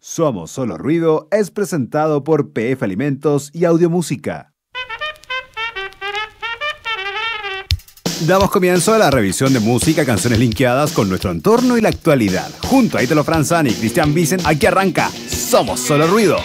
Somos Solo Ruido es presentado por PF Alimentos y Audiomúsica. Damos comienzo a la revisión de música, canciones linkeadas con nuestro entorno y la actualidad. Junto a Italo Franzani y Cristian Vicen, aquí arranca Somos Solo Ruido.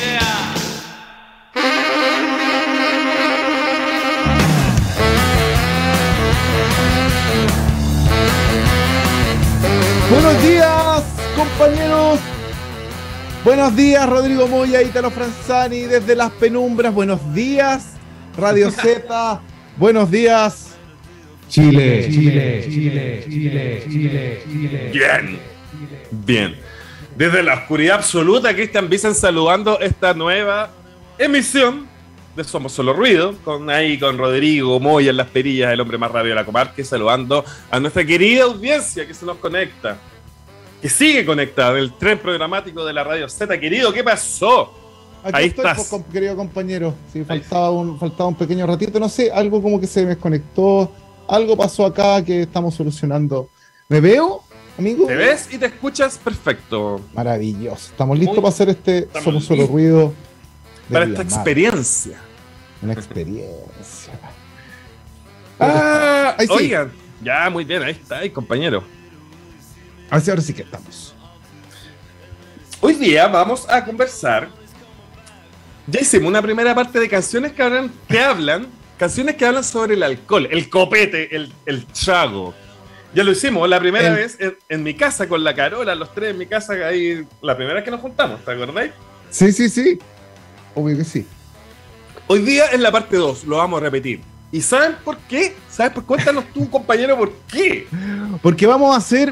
Buenos días, compañeros. Buenos días, Rodrigo Moya, Italo Franzani, desde las penumbras. Buenos días, Radio Z. Buenos días, Chile. Bien. Desde la oscuridad absoluta, Cristian Vicen saludando esta nueva emisión de Somos Solo Ruido, con Rodrigo Moya en las perillas, el hombre más radio de la comarca, saludando a nuestra querida audiencia que se nos conecta, que sigue conectada en el tren programático de la Radio Z. Querido, ¿qué pasó? Aquí Ahí estoy, estás. pues, querido compañero. Sí, faltaba un pequeño ratito, no sé, algo como que se me desconectó, algo pasó acá que estamos solucionando. ¿Me veo, amigo? Te ves y te escuchas perfecto. Maravilloso. Estamos listos para hacer Estamos Somos Solo listos Ruido. para esta experiencia. Una experiencia. Ahí sí. Oigan, ya muy bien, ahí está, compañero. Ahora sí que estamos. Hoy día vamos a conversar. Ya hicimos una primera parte de canciones que hablan sobre el alcohol, el copete, el trago. Ya lo hicimos la primera vez en mi casa con la Carola, los tres en mi casa, ahí, la primera vez que nos juntamos, ¿te acordáis? Sí. Obvio que sí. Hoy día en la parte 2 lo vamos a repetir. ¿Y saben por qué? Cuéntanos tú, compañero, por qué. Porque vamos a hacer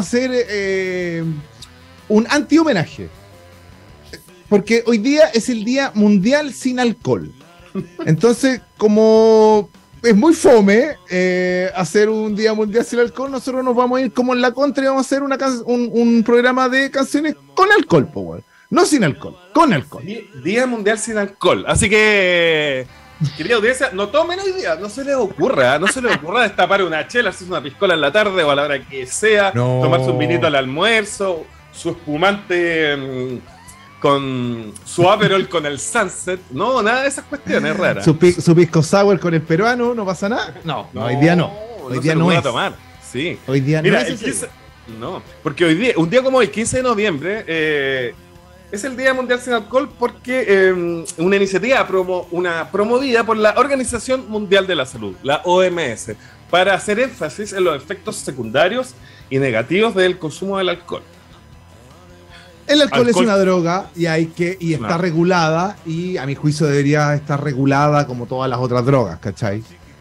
un anti-homenaje. Porque hoy día es el Día Mundial Sin Alcohol. Entonces, como es muy fome hacer un Día Mundial Sin Alcohol, nosotros nos vamos a ir como en la contra y vamos a hacer un programa de canciones con alcohol, Power. No sin alcohol, con alcohol. Día Mundial Sin Alcohol. Así que, querida audiencia, no tomen hoy día, no se les ocurra destapar una chela, hacerse una piscola en la tarde o a la hora que sea, tomarse un vinito al almuerzo, su espumante con su Aperol con el Sunset, no, nada de esas cuestiones raras. Su pisco sour con el peruano, ¿no pasa nada? No, hoy día no. Hoy día no es. Tomar. Sí. Hoy día Mira, no es. No, porque hoy día, un día como hoy, 15 de noviembre, es el Día Mundial Sin Alcohol porque una iniciativa promovida por la Organización Mundial de la Salud, la OMS, para hacer énfasis en los efectos secundarios y negativos del consumo del alcohol. El alcohol es una droga y está regulada, y a mi juicio debería estar regulada como todas las otras drogas, ¿cachai?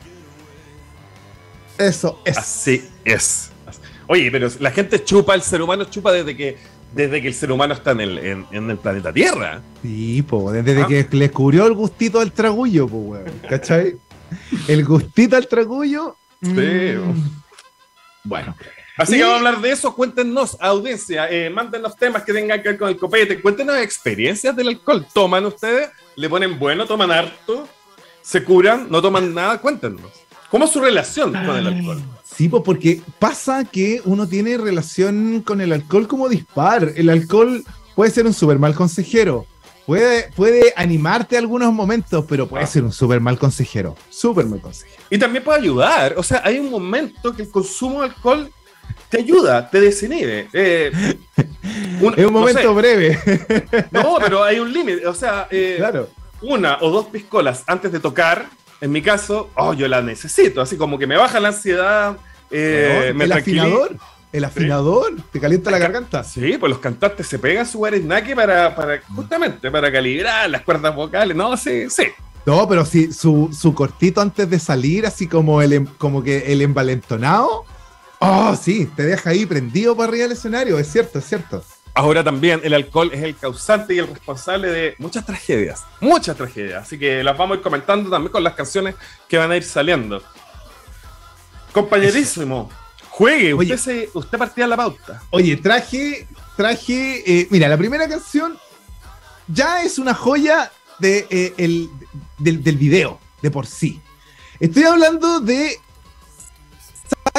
Eso es. Así es. Oye, pero la gente chupa, el ser humano chupa desde que el ser humano está en el planeta Tierra. Sí, desde que le descubrió el gustito del tragullo, weón, ¿cachai? El gustito del tragullo. Sí. Bueno. Así que vamos a hablar de eso. Cuéntenos, audiencia, mándenos temas que tengan que ver con el copete. Cuéntenos experiencias del alcohol. ¿Toman ustedes? ¿Le ponen bueno? ¿Toman harto? ¿Se curan? ¿No toman nada? Cuéntenos. ¿Cómo es su relación con el alcohol? Sí, porque pasa que uno tiene relación con el alcohol como dispar. El alcohol puede ser un súper mal consejero. Puede animarte algunos momentos, pero puede ser un súper mal consejero. Súper mal consejero. Y también puede ayudar. O sea, hay un momento que el consumo de alcohol te ayuda, te desinhibe. Es un momento breve. No, pero hay un límite. O sea, claro. 1 o 2 piscolas antes de tocar, en mi caso, yo la necesito. Así como que me baja la ansiedad. ¿El afinador? ¿El afinador? ¿Te calienta la garganta? Sí, pues los cantantes se pegan su guaresnaque justamente para calibrar las cuerdas vocales. No, sí. No, pero sí, su cortito antes de salir, así como que el envalentonado. Sí, te deja ahí prendido para arriba del escenario, es cierto. Ahora también el alcohol es el causante y el responsable de muchas tragedias. Así que las vamos a ir comentando también con las canciones que van a ir saliendo. Compañerísimo, juegue, usted partía la pauta. Oye, traje, mira, la primera canción ya es una joya del video, de por sí. Estoy hablando de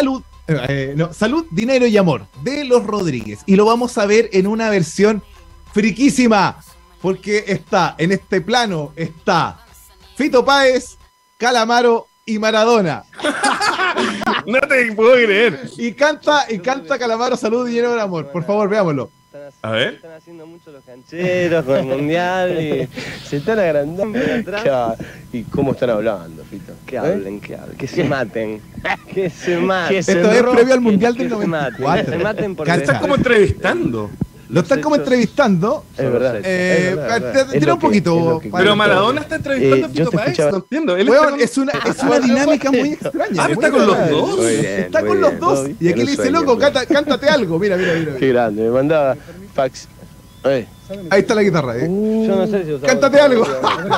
Salud, Dinero y Amor, de Los Rodríguez. Y lo vamos a ver en una versión friquísima, porque está en este plano, está Fito Páez, Calamaro y Maradona. No te puedo creer. Y canta Calamaro, salud, dinero y amor. Por favor, veámoslo. A ver. Están haciendo mucho los cancheros con el mundial y se están agrandando atrás. ¿Y cómo están hablando, Fito? Que hablen, que se maten. Que se maten. Esto es previo al mundial del Que se 94. se maten porque Cacha. Estás como entrevistando. Lo están como entrevistando. Es verdad. Tira un poquito. Pero Maradona está entrevistando a yo Fito te Páez. escuchaba. No entiendo. Él Weón, está es una dinámica muy extraña. Ah, muy está con los extraña. dos. Muy bien, Está muy con los bien. dos. Y aquí le dice, loco, cántate algo. Mira. Qué grande, me mandaba fax. Ahí está la guitarra. Yo no sé si usamos- Cántate algo.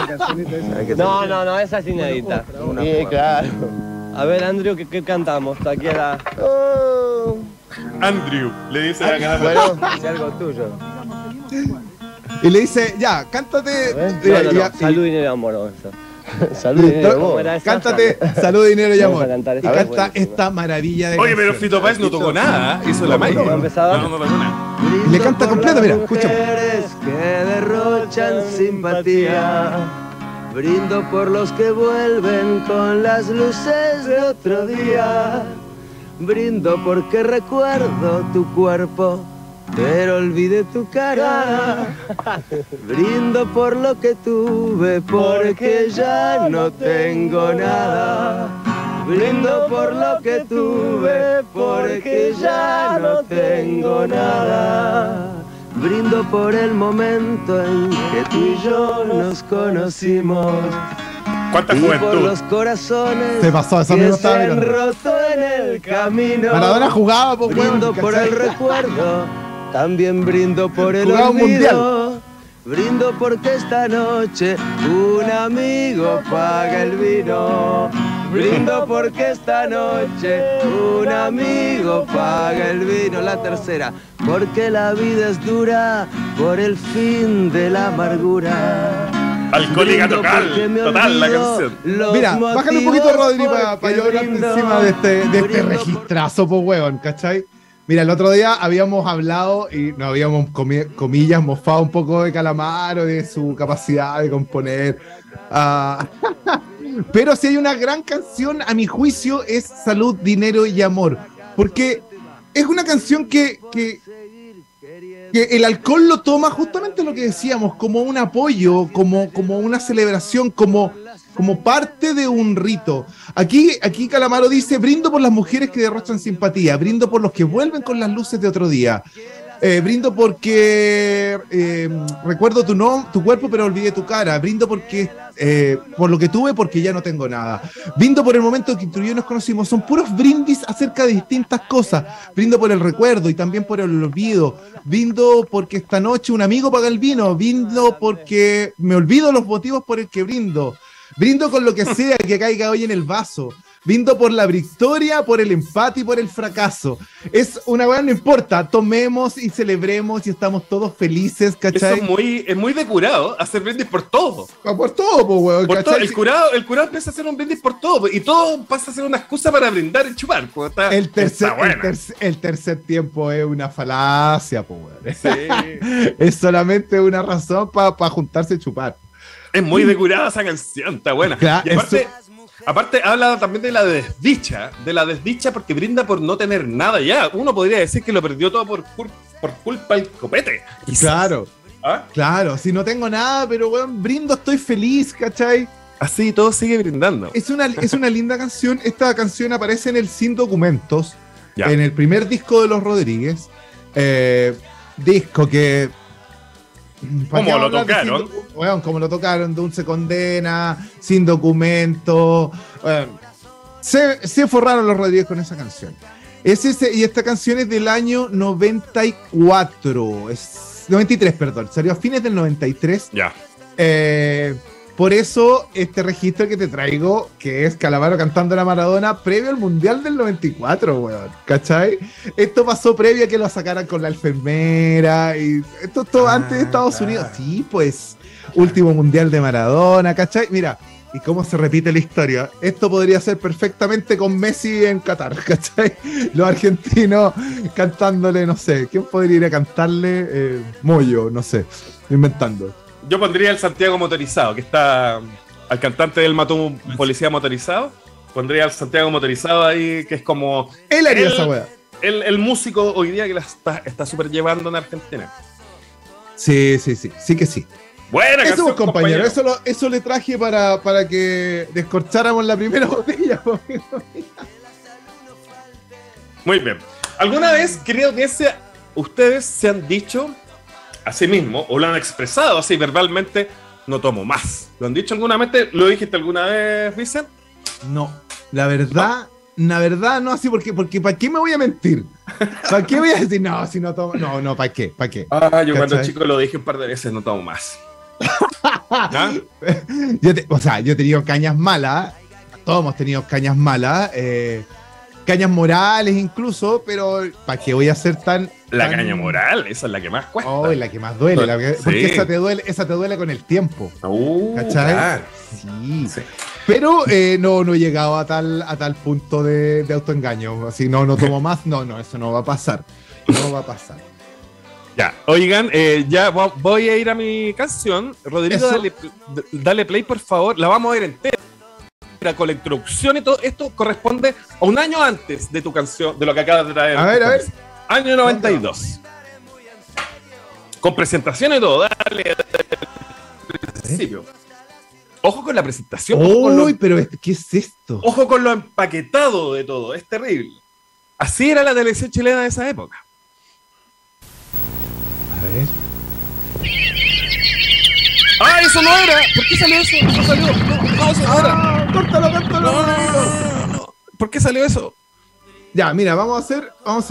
No, esa es inédita. Sí, claro. A ver, Andrew, ¿qué cantamos? Aquí a la... Andrew, le dice a la Bueno, Es algo tuyo. Y le dice, ya, cántate. Salud, dinero y amor. Vamos a- salud y dinero, ¿Cómo vos. era esa? Cántate, salud, dinero y Vamos a amor. cantar Y esta. canta Buenísimo. esta maravilla de Oye, pero canción. Fito Páez no tocó nada. Hizo la magia. ¿No empezaba? No tocó nada. Y le canta completa, mira, escucha. Que derrochan simpatía. Brindo por los que vuelven con las luces de otro día. Brindo porque recuerdo tu cuerpo, pero olvidé tu cara. Brindo por lo que tuve, porque ya no tengo nada. Brindo por lo que tuve, porque ya no tengo nada. Brindo por el momento en que tú y yo nos conocimos. ¿Cuánta Y por juventud? los corazones Se pasó, esa que misma se estaba han mirando. roto en el camino. Maradona jugaba, pues, Brindo weón, por ¿cachai? el recuerdo, también brindo por el Jugaba un olvido. Brindo porque esta noche un amigo paga el vino. Brindo porque esta noche un amigo paga el vino. La tercera, porque la vida es dura por el fin de la amargura. Alcohólica Brindo total. porque me Total la olvido canción. los Mira, bájale un poquito, motivos Rodri, por para que yo hablar brindo. encima de este Brindo registrazo, pues, weón, ¿cachai? Mira, el otro día habíamos hablado y nos habíamos, comillas, mofado un poco de Calamaro, de su capacidad de componer. Pero si hay una gran canción, a mi juicio, es Salud, Dinero y Amor. Porque es una canción que el alcohol lo toma justamente lo que decíamos, como un apoyo, como una celebración, como parte de un rito. Aquí Calamaro dice, brindo por las mujeres que derrochan simpatía, brindo por los que vuelven con las luces de otro día, brindo porque recuerdo tu cuerpo pero olvidé tu cara, brindo porque por lo que tuve porque ya no tengo nada, brindo por el momento en que tú y yo nos conocimos. Son puros brindis acerca de distintas cosas. Brindo por el recuerdo y también por el olvido, brindo porque esta noche un amigo paga el vino, brindo porque me olvido los motivos por el que brindo. Brindo con lo que sea que caiga hoy en el vaso. Brindo por la victoria, por el empate y por el fracaso. Es una weá, no importa. Tomemos y celebremos y estamos todos felices, Eso ¿cachai? es muy de curado, hacer brindis por todo. Por todo, po, weón, Por todo. ¿cachai? El curado empieza a hacer un brindis por todo. Y todo pasa a ser una excusa para brindar y chupar. Pues, está buena. El tercer tiempo es una falacia, po, weón. Sí. Es solamente una razón para juntarse y chupar. Es muy de curado esa canción, está buena. Claro, Y aparte habla también de la desdicha porque brinda por no tener nada ya. Uno podría decir que lo perdió todo por culpa del copete. Claro, ¿Ah? claro. Si no tengo nada, pero weón, brindo, estoy feliz, ¿cachai? Así todo sigue brindando. Es una linda canción. Esta canción aparece en el Sin Documentos, Ya. en el primer disco de Los Rodríguez. Disco que... ¿para qué ¿Cómo lo hablar de tocaron? Weón, como lo tocaron, Dulce Condena, Sin Documento. Weón, se forraron Los Rodríguez con esa canción. Y esta canción es del año 94. 93, perdón. Salió a fines del 93. Ya. Por eso este registro que te traigo, que es Calamaro cantando la Maradona, previo al Mundial del 94, weón, ¿cachai? Esto pasó previo a que lo sacaran con la enfermera, y esto todo antes de Estados Unidos. Sí, pues, último Mundial de Maradona, ¿cachai? Mira, y cómo se repite la historia. Esto podría ser perfectamente con Messi en Qatar, ¿cachai? Los argentinos cantándole, no sé, ¿quién podría ir a cantarle? Moyo, no sé, inventando. Yo pondría el Santiago motorizado, que está al cantante del mató un policía motorizado. Pondría al Santiago motorizado ahí, que es como... Él haría esa weá. El músico hoy día que la está súper llevando en Argentina. Sí que sí. Buena Eso, canción, compañero. Eso le traje para que descorcháramos la primera botella. Muy bien. ¿Alguna vez, querida audiencia, ustedes se han dicho a sí mismos, o lo han expresado así verbalmente, no tomo más? ¿Lo han dicho alguna vez? ¿Lo dijiste alguna vez, Vicent? No, la verdad no así, porque ¿para qué me voy a mentir? ¿Para qué voy a decir, no, si no tomo? No, ¿para qué? Yo cuando chico lo dije un par de veces, no tomo más. ¿Ah? Yo he tenido cañas malas, todos hemos tenido cañas malas, cañas morales incluso, pero ¿para qué voy a ser tan... La caña moral, esa es la que más cuesta. Oh, la que más duele, Sí. porque esa te duele con el tiempo. ¿Cachai? Claro. Sí. Pero no he llegado a tal punto de autoengaño. Así, no tomo más. No, eso no va a pasar. No va a pasar. Ya, oigan, ya voy a ir a mi canción. Rodrigo, dale play, por favor. La vamos a ver entera, con la introducción y todo. Esto corresponde a un año antes de tu canción, de lo que acabas de traer. A ver. Año 92. Con presentación y todo. Dale. Principio. Ojo con la presentación. Uy, pero ¿qué es esto? Ojo con lo empaquetado de todo. Es terrible. Así era la televisión chilena de esa época. A ver. ¡Ah, eso no era! ¿Por qué salió eso? No salió. No, eso no era. Córtalo. No. ¿Por qué salió eso? Ya, mira, vamos a hacer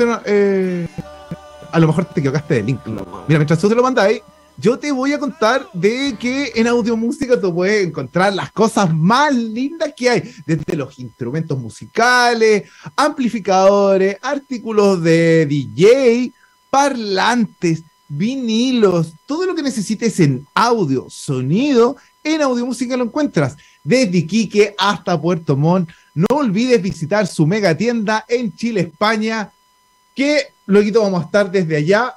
a lo mejor te equivocaste de link. Mira, mientras tú te lo mandáis, yo te voy a contar de que en Audiomúsica tú puedes encontrar las cosas más lindas que hay, desde los instrumentos musicales, amplificadores, artículos de DJ, parlantes, vinilos, todo lo que necesites en audio, sonido, en Audiomúsica lo encuentras, desde Iquique hasta Puerto Montt. No olvides visitar su mega tienda en Chile, España, que luego vamos a estar desde allá,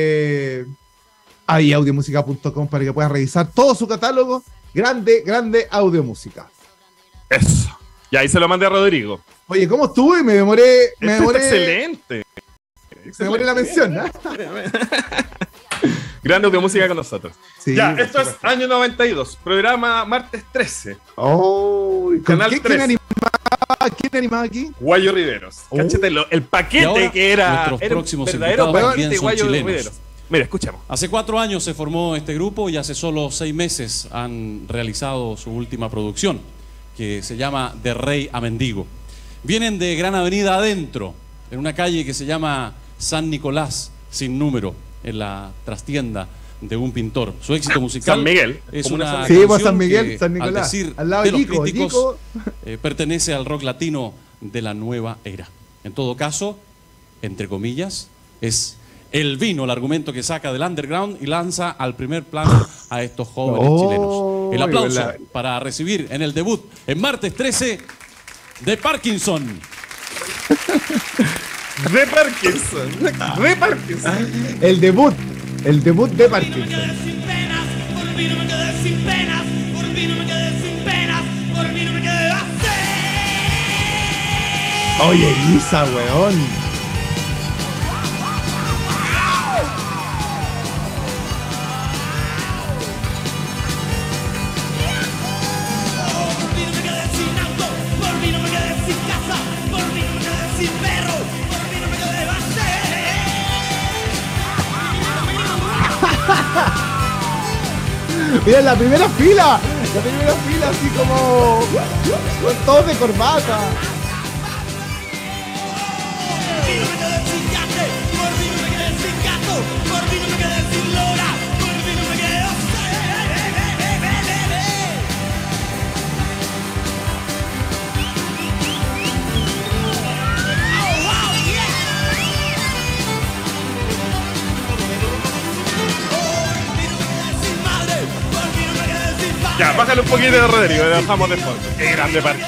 ahí audiomusica.com, para que puedas revisar todo su catálogo. Grande Audiomúsica. Eso. Y ahí se lo mandé a Rodrigo. Oye, ¿cómo estuve? Me demoré. Excelente. Me demoré la mención, ¿no? Grande Audiomúsica con nosotros. Sí, ya, esto es año 92, programa martes 13. Oh, Canal ¿quién 13. animaba aquí? Guayo Riveros. Cáchate el paquete que era. Nuestros Era un próximos verdadero invitados paquete también son Guayo chilenos. Riveros. Mira, escuchamos. Hace 4 años se formó este grupo y hace solo 6 meses han realizado su última producción, que se llama De Rey a Mendigo. Vienen de Gran Avenida Adentro, en una calle que se llama San Nicolás, sin número, en la trastienda de un pintor. Su éxito musical San Miguel. es Como una una Sí, canción pues San Miguel, que, San Nicolás, al decir al lado de de los Yico, críticos, pertenece al rock latino de la nueva era. En todo caso, entre comillas, es el vino el argumento que saca del underground y lanza al primer plano a estos jóvenes chilenos. El aplauso para recibir en el debut en martes 13 de Parkinson. De Parkinson. De Parkinson. El debut de Parkinson. Sin penas, por mí no me quedé sin penas, por mí no me quedé sin penas, por mí no me quedé así. Oye, Elisa, weón. Por mí no me quedé sin auto, por mí no me quedé sin casa, por mí no me quedé sin perro, por mí no me quedé así. Mira, la primera fila, así como con todos de corbata. Por mí no me quedé sin yate, por mí no me quedé sin gato, por mí no me quedé sin lora, por mí no me quedé así. Por mí no me quedé sin madre, por mí no me quedé sin padre. Ya, bájale un poquito de Rodrigo, le dejamos de fondo. Qué grande Parkinson.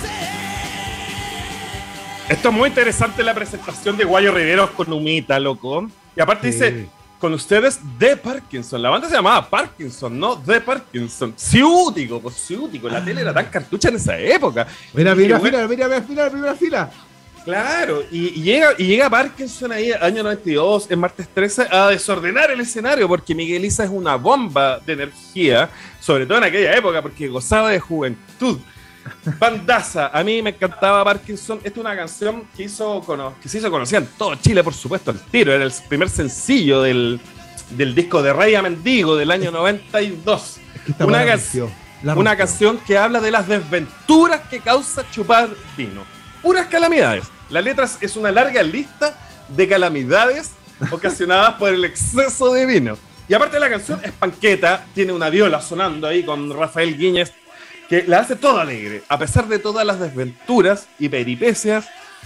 Esto es muy interesante, la presentación de Guayo Riveros con Humita, loco. Y aparte dice, con ustedes, The Parkinson. La banda se llamaba Parkinson, no The Parkinson. Ciútico, pues ciútico. La tele era tan cartucha en esa época. Mira, Y mira, qué bueno. mira, la primera fila. Claro, y llega Parkinson ahí, año 92, en martes 13, a desordenar el escenario, porque Miguel Isa es una bomba de energía, sobre todo en aquella época, porque gozaba de juventud. Bandaza, a mí me encantaba Parkinson. Esta es una canción que se hizo conocida en todo Chile, por supuesto, al tiro. Era el primer sencillo del disco de Rey a Mendigo del año 92. Una canción que habla de las desventuras que causa chupar vino. Puras calamidades. La letra es una larga lista de calamidades ocasionadas por el exceso de vino. Y aparte la canción es panqueta, tiene una viola sonando ahí con Rafael Guíñez, que la hace toda alegre, a pesar de todas las desventuras y peripecias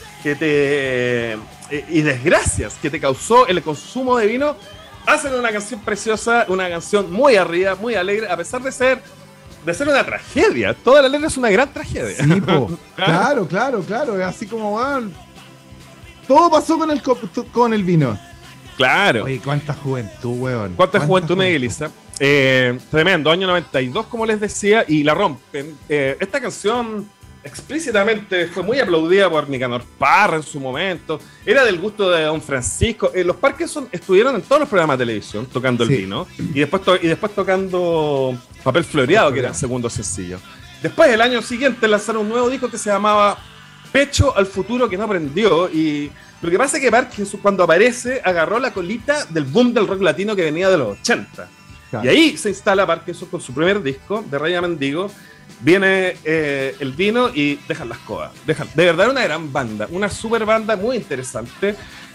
y desgracias que te causó el consumo de vino. Hacen una canción preciosa, una canción muy arriba, muy alegre, a pesar de ser una tragedia. Toda la letra es una gran tragedia. Sí, po. Claro. Es así como, weón. Todo pasó con el vino. Claro. Oye, cuánta juventud, weón. ¿Cuánta juventud, Miguel Isa? Tremendo, año 92, como les decía, y la rompen. Esta canción explícitamente fue muy aplaudida por Nicanor Parra en su momento. Era del gusto de Don Francisco. Los Parkinson estuvieron en todos los programas de televisión tocando el vino y después tocando Papel Floreado, que era el segundo sencillo. Después, el año siguiente, lanzaron un nuevo disco que se llamaba Pecho al futuro que no aprendió. Y lo que pasa es que Parkinson, cuando aparece, agarró la colita del boom del rock latino que venía de los 80. Claro. Y ahí se instala Parkinson con su primer disco, de Rey a Mendigo. Viene el vino y dejan las cosas. De verdad, una gran banda, una super banda muy interesante,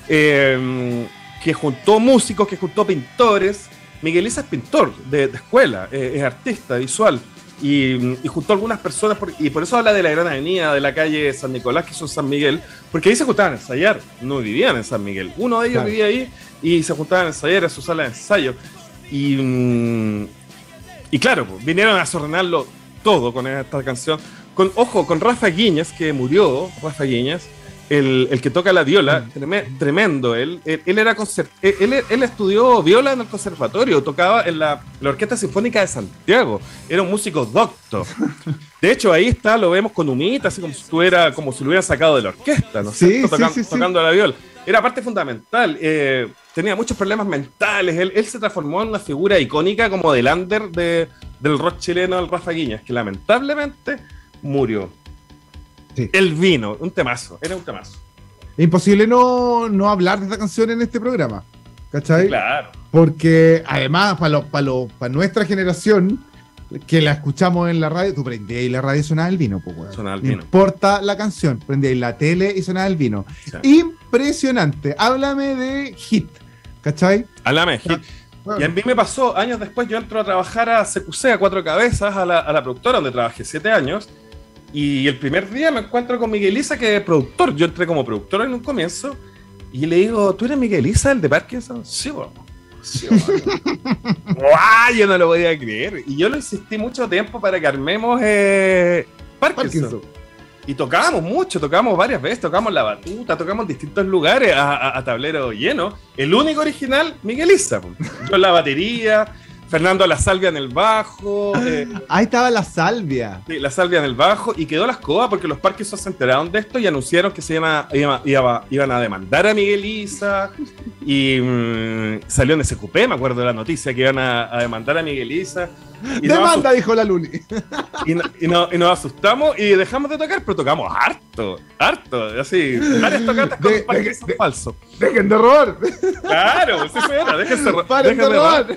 que juntó músicos, que juntó pintores. Miguel Isa es pintor de escuela, es artista visual, y juntó algunas personas, y por eso habla de la Gran Avenida, de la calle San Nicolás, que son San Miguel, porque ahí se juntaban a ensayar, no vivían en San Miguel. Uno de ellos vivía ahí y se juntaban a ensayar a su sala de ensayo. Y claro, pues, vinieron a desordenarlo todo con esta canción. Con Rafa Guíñez, que murió, Rafa Guíñez, el que toca la viola, tremendo. Él estudió viola en el conservatorio, tocaba en la Orquesta Sinfónica de Santiago, era un músico docto. De hecho, ahí está, lo vemos con Humita, así como si lo hubieran sacado de la orquesta, ¿no? Sí, tocando la viola. Era parte fundamental. Tenía muchos problemas mentales. Él se transformó en una figura icónica como del under del rock chileno, el Rafa Guíñez, que lamentablemente murió. Sí. El vino, era un temazo. Imposible no hablar de esta canción en este programa, ¿cachai? Claro. Porque además, para nuestra generación, que la escuchamos en la radio, tú prendías y la radio y sonaba el vino, pues, bueno. Sonaba el vino. No importa la canción, prendías la tele y sonaba el vino. Sí. Impresionante. Háblame de Hit, ¿cachai? Háblame de Hit. Bueno. Y a mí me pasó, años después, yo entro a trabajar a CQC, a Cuatro Cabezas, a la productora, donde trabajé 7 años. Y el primer día me encuentro con Miguel Isa, que es productor. Yo entré como productor en un comienzo. Y le digo, ¿tú eres Miguel Isa, el de Parkinson? Sí, bueno. Sí, ¡guau! Yo no lo podía creer. Y yo lo insistí mucho tiempo para que armemos Parkinson. Y tocábamos varias veces, tocamos La Batuta, tocamos en distintos lugares a tablero lleno. El único original, Miguel Isa. Yo en la batería, Fernando La Salvia en el bajo. Ahí estaba La Salvia. Sí, La Salvia en el bajo, y quedó la escoba porque los Parkinson se enteraron de esto y anunciaron que iban a demandar a Miguel Isa. Y salió en SQP, me acuerdo de la noticia, que iban a demandar a Miguel Isa. Demanda, dijo la Luli. Y nos asustamos y dejamos de tocar, pero tocamos harto, así, varias tocatas con Parkinson falso. Dejen de robar. Claro, eso era, dejen de robar.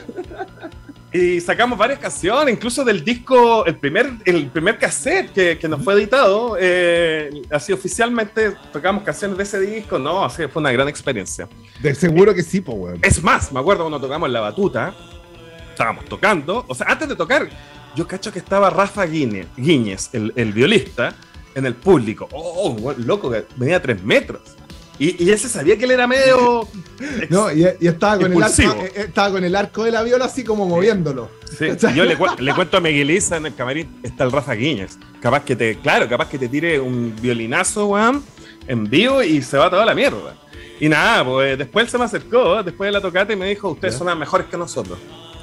Y sacamos varias canciones, incluso del disco, el primer cassette que nos fue editado, así oficialmente tocamos canciones de ese disco. No, así fue una gran experiencia. De seguro que sí, po, weón. Es más, me acuerdo cuando tocamos La Batuta, estábamos tocando, o sea, antes de tocar, yo cacho que estaba Rafa Guíñez, el violista, en el público. Oh, loco, que venía a 3 metros. Y él se sabía que él era medio... No, y estaba con impulsivo. el arco, estaba con el arco de la viola así como moviéndolo. Sí, yo le cuento a Miguelisa en el camarín, está el Rafa Guiñez. Capaz que te tire un violinazo, weón, en vivo y se va toda la mierda. Y nada, pues después él se me acercó, después de la tocata y me dijo, ustedes son las mejores que nosotros.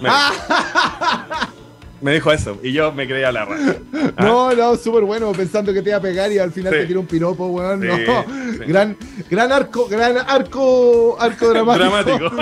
Me dijo eso, y yo me creía la raja. No, súper bueno, pensando que te iba a pegar y al final te tiró un piropo, weón. Sí, No, sí. gran arco dramático.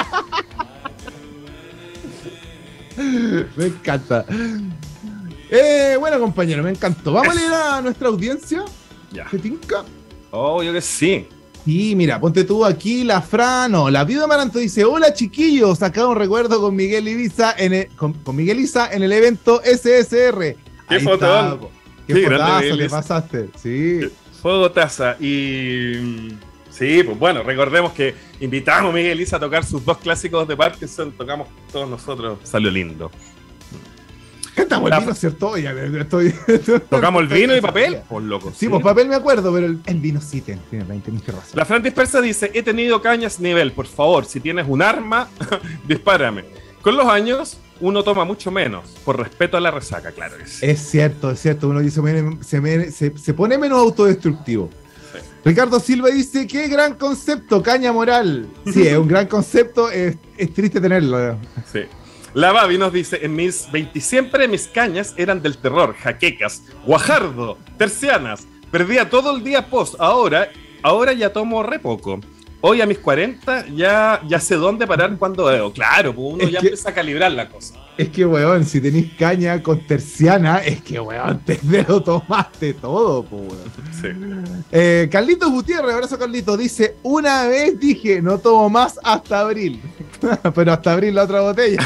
Me encanta. Bueno, compañero, me encantó. Vamos a leer a nuestra audiencia. Ya. ¿Te tinca? Oh, yo que sí. Y mira, ponte tú aquí la la Viuda Maranto dice: hola chiquillos, acá un recuerdo con Miguel Ibiza con Miguel Isa en el evento SSR. Qué fotón. Qué grande fotazo Miguel le Isa. pasaste. Sí. Fuego taza. Y sí, pues bueno, recordemos que invitamos a Miguel Isa a tocar sus 2 clásicos de Parkinson, tocamos todos nosotros, salió lindo. Cantamos el vino, ¿cierto? Ya, Tocamos el vino y papel, pues loco. Sí, pues papel me acuerdo, pero el vino sí tenés que razón. La Fran Dispersa dice, he tenido cañas nivel, por favor, si tienes un arma, dispárame. Con los años, uno toma mucho menos, por respeto a la resaca, claro que sí. Es cierto, uno dice, se pone menos autodestructivo. Sí. Ricardo Silva dice, qué gran concepto, caña moral. Sí, es un gran concepto, es triste tenerlo. Sí. La Babi nos dice, en mis 20 siempre mis cañas eran del terror, jaquecas, guajardo, tercianas, perdía todo el día post, ahora ya tomo re poco. Hoy a mis 40 ya sé dónde parar cuando veo. Claro, pues uno ya empieza a calibrar la cosa. Es que, weón, si tenéis caña con terciana, es que, weón, te lo tomaste todo, pues, weón. Sí. Carlitos Gutiérrez, abrazo Carlitos, dice, una vez dije, no tomo más hasta abril. Pero hasta abril la otra botella.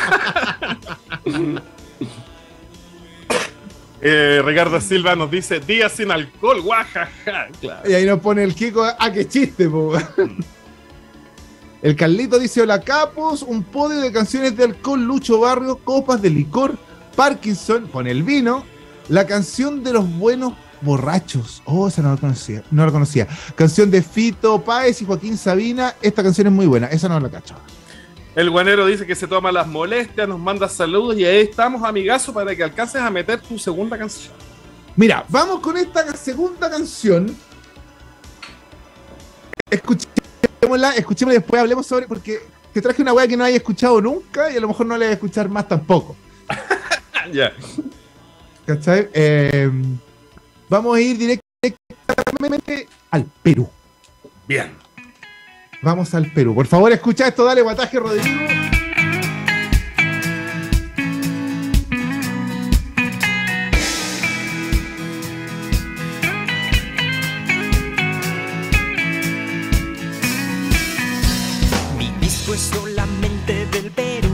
Ricardo Silva nos dice, días sin alcohol, guajaja. Claro. Y ahí nos pone el Kiko, qué chiste, po. El Carlito dice, hola capos, un podio de canciones de alcohol, Lucho Barrio, copas de licor, Parkinson, pone el vino, la canción de los buenos borrachos. Oh, esa no la conocía. Canción de Fito Páez y Joaquín Sabina, esta canción es muy buena, esa no la cacho. El guanero dice que se toma las molestias, nos manda saludos y ahí estamos, amigazo, para que alcances a meter tu segunda canción. Mira, vamos con esta segunda canción. Escuchémosla y después hablemos sobre, porque te traje una weá que no haya escuchado nunca y a lo mejor no la voy a escuchar más tampoco. Ya. ¿Cachai? Vamos a ir directamente al Perú. Bien. Vamos al Perú. Por favor, escucha esto, dale guataje, Rodrigo. Mi disco es solamente del Perú,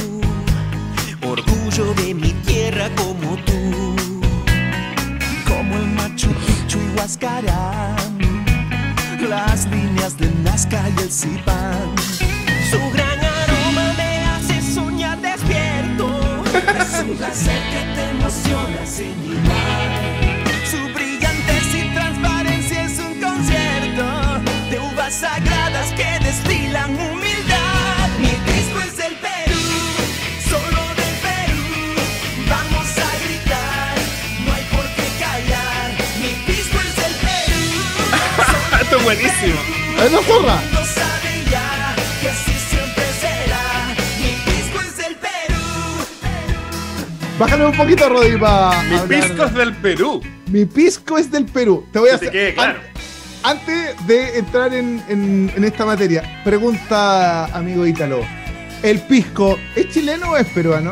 orgullo de mi tierra como tú, como el Machu Picchu y Huascarán, las líneas de Nazca y el Zipán. Su gran aroma me hace soñar despierto. Es un placer que te emociona sin igual. Su brillantez y transparencia es un concierto de uvas sagradas que destilan humildad. Mi disco es del Perú, solo del Perú. Vamos a gritar, no hay por qué callar. Mi disco es del Perú. Esto es buenísimo. ¡Es la zorra! No sabe ya que así siempre será. Mi disco es del Perú. Bájale un poquito, Rodri, para Mi pisco es del Perú. Mi pisco es del Perú. Te voy a hacer... quede claro. Antes de entrar en esta materia, pregunta, amigo Ítalo. ¿El pisco es chileno o es peruano?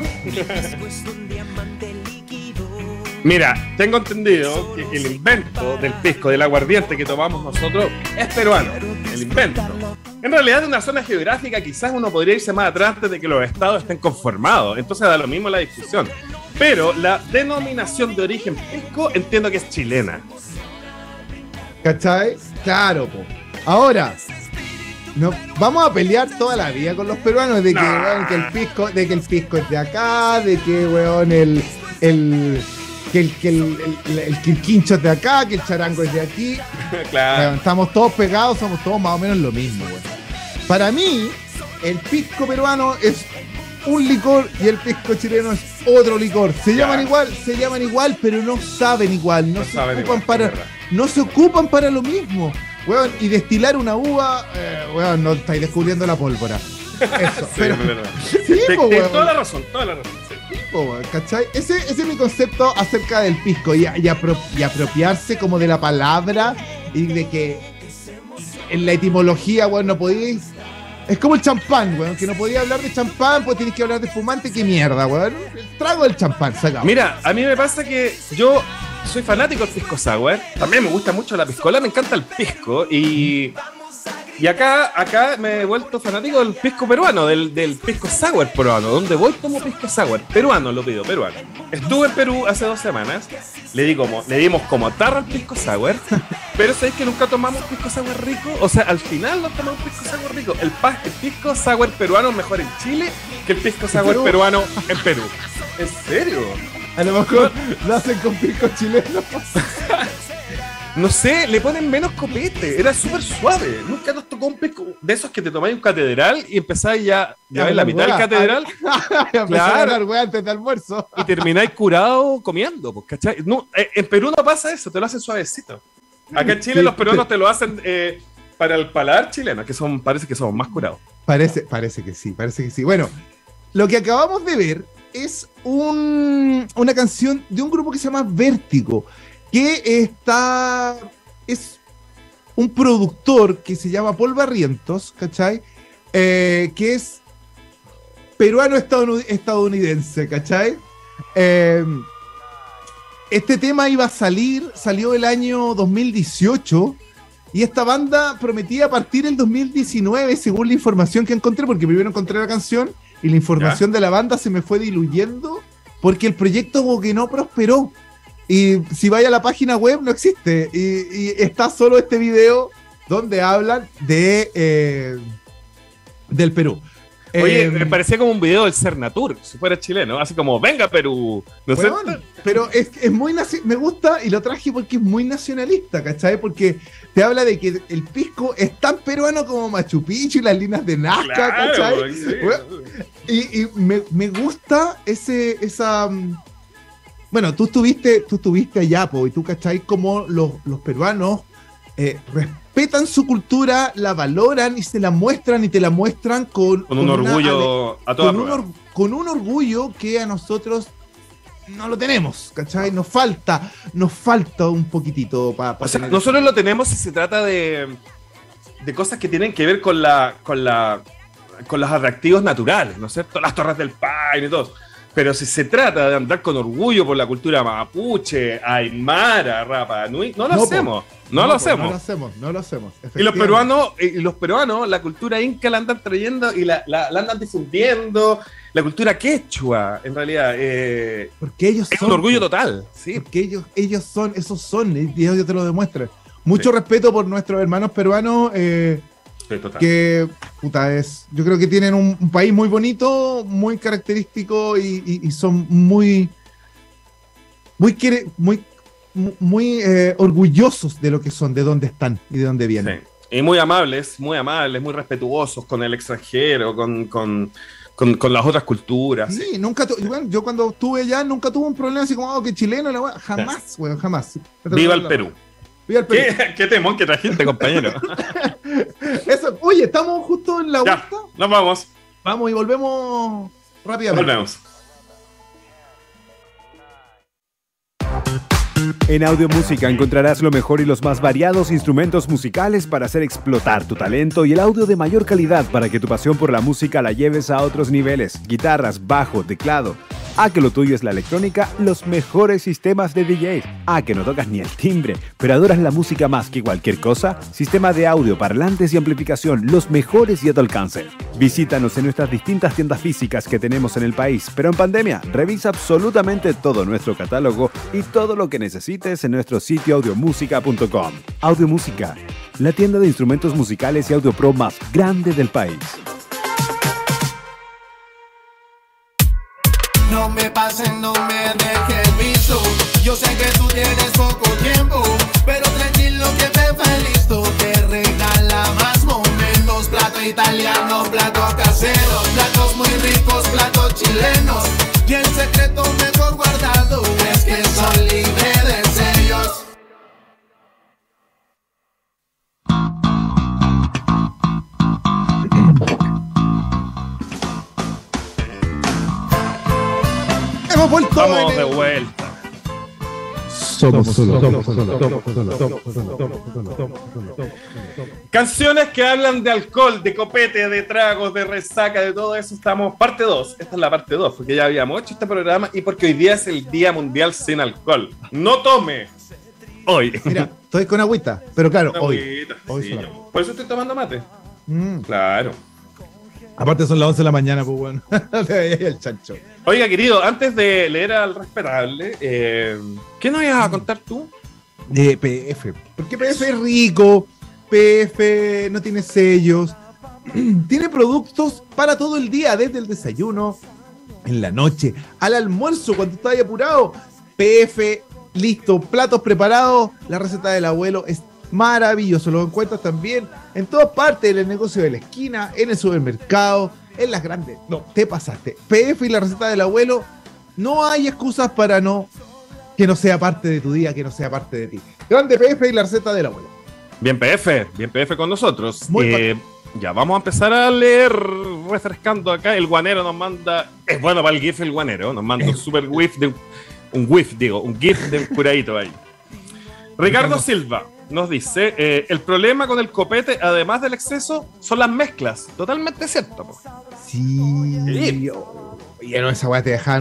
Mira, tengo entendido que el invento del pisco, del aguardiente que tomamos nosotros, es peruano. El invento. En realidad, en una zona geográfica, quizás uno podría irse más atrás antes de que los estados estén conformados. Entonces da lo mismo la discusión. Pero la denominación de origen pisco entiendo que es chilena. ¿Cachai? Claro, po. Ahora, no, vamos a pelear toda la vida con los peruanos de que, weón, que el pisco es de acá, de que, weón, el quincho es de acá, que el charango es de aquí. Claro. Bueno, estamos todos pegados, somos todos más o menos lo mismo, güey. Para mí, el pisco peruano es un licor y el pisco chileno es otro licor. Se llaman igual, pero no saben igual. No se ocupan para lo mismo. Weón, y destilar una uva, weón, no estáis descubriendo la pólvora. Eso, Sí, es verdad. weón. Toda la razón. Sí. ¿Cachai? Ese es mi concepto acerca del pisco y apropiarse como de la palabra y de que en la etimología, weón, no podéis. Es como el champán, weón, que no podía hablar de champán, pues tienes que hablar de espumante, qué mierda, weón. El trago del champán, saca. Mira, a mí me pasa que yo soy fanático del pisco sour. También me gusta mucho la piscola, me encanta el pisco. Y acá me he vuelto fanático del pisco peruano, del pisco sour peruano. Donde voy tomo pisco sour. Peruano lo pido, peruano. Estuve en Perú hace 2 semanas. Le dimos como tarra al pisco sour. Pero ¿sabéis que nunca tomamos pisco sour rico? O sea, al final no tomamos pisco sour rico. El pisco sour peruano es mejor en Chile que el pisco sour peruano en Perú. ¿En serio? A lo mejor lo hacen con pisco chileno. No sé, le ponen menos copete. Era súper suave. Nunca nos tocó un pisco de esos que te tomáis un catedral y empezáis ya en la mitad del catedral. Claro, güey, antes de almuerzo. Y termináis curado comiendo, pues, ¿cachai? No, en Perú no pasa eso, te lo hacen suavecito. Acá en Chile los peruanos te lo hacen para el paladar chileno, que parece que somos más curados. Parece que sí. Bueno, lo que acabamos de ver es una canción de un grupo que se llama Vértigo, que es un productor que se llama Paul Barrientos, ¿cachai? Que es peruano-estadounidense, ¿cachai? Este tema salió el año 2018 y esta banda prometía partir el 2019 según la información que encontré, porque primero encontré la canción y la información de la banda se me fue diluyendo porque el proyecto como que no prosperó. Y si vaya a la página web no existe y está solo este video donde hablan del Perú. Oye, me parecía como un video del Cernatur, si fuera chileno, así como, venga Perú. No sé. Pero es muy me gusta y lo traje porque es muy nacionalista, ¿cachai? Porque te habla de que el pisco es tan peruano como Machu Picchu y las líneas de Nazca, claro, ¿cachai? Sí. Y me gusta esa... Bueno, tú estuviste allá, y tú, ¿cachai? Como los peruanos respetan su cultura, la valoran y se la muestran y te la muestran con un orgullo a toda prueba. Con un orgullo que a nosotros no lo tenemos, ¿cachai? Nos falta un poquitito para o sea, nosotros lo tenemos si se trata de cosas que tienen que ver con los atractivos naturales, ¿no es cierto? Las Torres del Paine y todo. Pero si se trata de andar con orgullo por la cultura mapuche, aymara, Rapa Nui, no lo hacemos. No lo hacemos. Y los peruanos, la cultura inca la andan trayendo y la andan difundiendo. La cultura quechua, en realidad, porque ellos es un orgullo total. Sí. Porque ellos son, y ellos te lo demuestran. Mucho respeto por nuestros hermanos peruanos. Sí, total. Que yo creo que tienen un país muy bonito, muy característico y son muy orgullosos de lo que son, de dónde están y de dónde vienen. Sí. Y muy amables, muy respetuosos con el extranjero, con las otras culturas. Sí, sí. Yo cuando estuve allá nunca tuve un problema así como que chileno, jamás, güey, jamás. Viva el Perú. ¿Qué temón que trajiste, compañero? Eso, oye, estamos justo en la vuelta. Nos vamos. Vamos y volvemos rápidamente. Volvemos. En Audio Música encontrarás lo mejor y los más variados instrumentos musicales para hacer explotar tu talento y el audio de mayor calidad para que tu pasión por la música la lleves a otros niveles. Guitarras, bajo, teclado. Que lo tuyo es la electrónica, los mejores sistemas de DJs. Que no tocas ni el timbre, pero adoras la música más que cualquier cosa. Sistema de audio, parlantes y amplificación, los mejores y a tu alcance. Visítanos en nuestras distintas tiendas físicas que tenemos en el país, pero en pandemia, revisa absolutamente todo nuestro catálogo y todo lo que necesites en nuestro sitio audiomusica.com. Audio Música, la tienda de instrumentos musicales y audio pro más grande del país. No me pasen, no me dejen. visto. Yo sé que tú tienes poco tiempo, pero tranquilo que Pepe listo te regala más momentos. Plato italiano, plato casero, platos muy ricos, platos chilenos. Y el secreto mejor guardado es que son libres de sellos. Hemos vuelto. Vamos de vuelta. Somos solo. Canciones que hablan de alcohol, de copete, de tragos, de resaca, de todo eso. Estamos parte 2. Esta es la parte 2, porque ya habíamos hecho este programa y porque hoy día es el Día Mundial Sin Alcohol. No tome hoy. Mira, estoy con agüita, pero claro, Una hoy. agüita, Hoy sí, solamente. por eso estoy tomando mate. Mm. Claro. Aparte son las 11 de la mañana, pues bueno. El chancho. Oiga, querido, antes de leer al respetable, ¿qué nos ibas a contar tú? De PF. Porque PF es rico, PF no tiene sellos, tiene productos para todo el día, desde el desayuno, en la noche, al almuerzo, cuando estás apurado. PF, listo, platos preparados, la receta del abuelo es maravilloso. Lo encuentras también en todas partes, en el negocio de la esquina, en el supermercado, en las grandes. No, te pasaste. PF y la receta del abuelo, no hay excusas para que no sea parte de tu día, que no sea parte de ti. Grande PF y la receta del abuelo. Bien PF con nosotros. Muy Ya vamos a empezar a leer, refrescando acá. El guanero nos manda, es bueno para el GIF el guanero, nos manda un super GIF un GIF de un curadito ahí. Ricardo Silva nos dice, el problema con el copete, además del exceso, son las mezclas. Totalmente cierto, po. Sí. Y no, esa weá te dejaban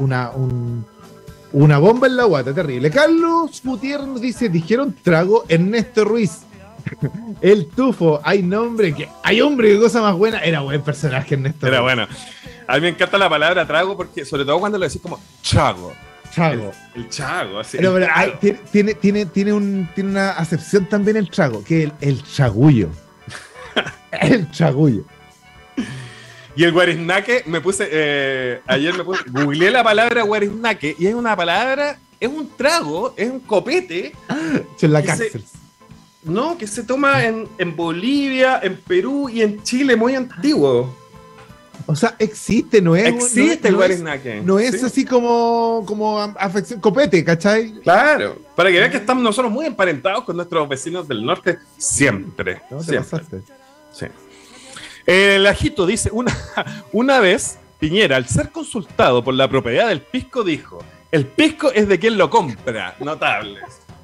una bomba en la guata, terrible. Carlos Gutiérrez nos dice, dijeron trago. Ernesto Ruiz, el tufo, hay nombre, hay hombre, qué cosa más buena. Era buen personaje Ernesto Era Ruiz. bueno. A mí me encanta la palabra trago, porque sobre todo cuando lo decís como chago. Trago. El chago, así. Pero, tiene una acepción también el trago, que es el chagullo. El chagullo. Y el guariznaque, ayer googleé la palabra guariznaque y es una palabra, es un trago, es un copete. En la que cárcel. que se toma en Bolivia, en Perú y en Chile, muy antiguo. O sea, existe, no es. Existe el guariznaque. No es Sí. así como afección, copete, ¿cachai? Claro, para que vean que estamos nosotros muy emparentados con nuestros vecinos del norte, siempre. No, te siempre. pasaste. Sí. El Ajito dice, una vez, Piñera, al ser consultado por la propiedad del pisco, dijo, el pisco es de quien lo compra. Notables.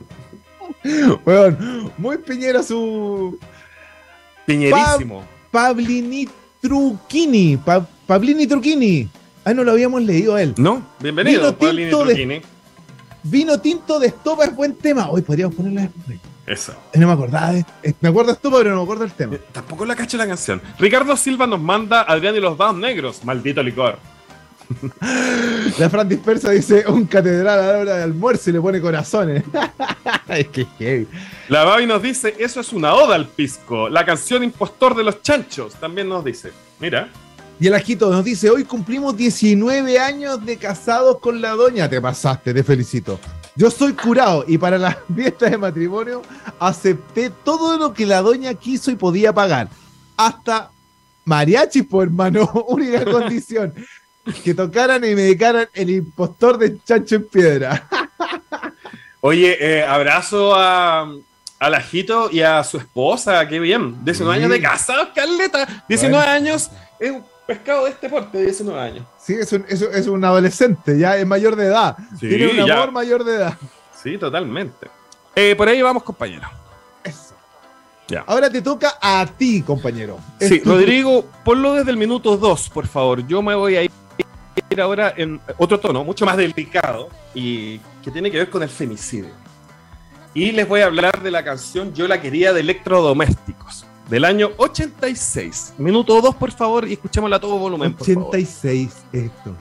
Bueno, muy Piñera su Piñerísimo. Pablini Trucchini. Pablini Trucchini. Ah, no lo habíamos leído a él. ¿No? Bienvenido, Vino Paulini tinto de- Trucchini. Vino tinto de estopa es buen tema. Hoy podríamos ponerla después. Eso. No me acordaba me acuerdo de estopa, pero no me acuerdo del tema. Tampoco la cacho la canción. Ricardo Silva nos manda Adrián y los Dados Negros. Maldito licor. La Fran Dispersa dice un catedral a la hora de almuerzo y le pone corazones. Es que heavy. La Babi nos dice, eso es una oda al pisco. La canción Impostor de los Chanchos también nos dice. Mira. Y el Ajito nos dice, hoy cumplimos 19 años de casados con la doña. Te pasaste, te felicito. Yo soy curado y para la fiesta de matrimonio acepté todo lo que la doña quiso y podía pagar. Hasta mariachis, pues hermano. Única condición. Que tocaran y me dedicaran el impostor de Chancho en Piedra. Oye, abrazo al Ajito y a su esposa. Qué bien. 19 años de casados, Carleta. 19 años es un pescado de este porte, 19 años. Sí, es un adolescente, ya es mayor de edad. Sí, Tiene un ya. amor mayor de edad. Sí, totalmente. Por ahí vamos, compañero. Eso. Ya. Ahora te toca a ti, compañero. Sí, Es tu- Rodrigo, ponlo desde el minuto 2, por favor. Yo me voy a ir ahora en otro tono, mucho más delicado, y que tiene que ver con el femicidio. Y les voy a hablar de la canción Yo la quería de Electrodomésticos, del año 86. Minuto 2, por favor, y escuchémosla a todo volumen, por favor. 86 esto.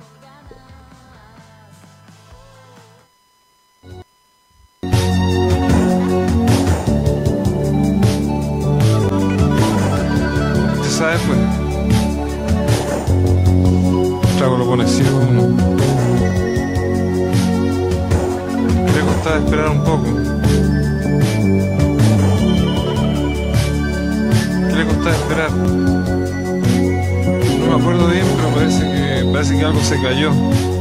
Se sabe, pues. Trago lo pone ciego, ¿no? costaba esperar un poco? ¿Qué le costaba esperar? No me acuerdo bien, pero parece que algo se cayó.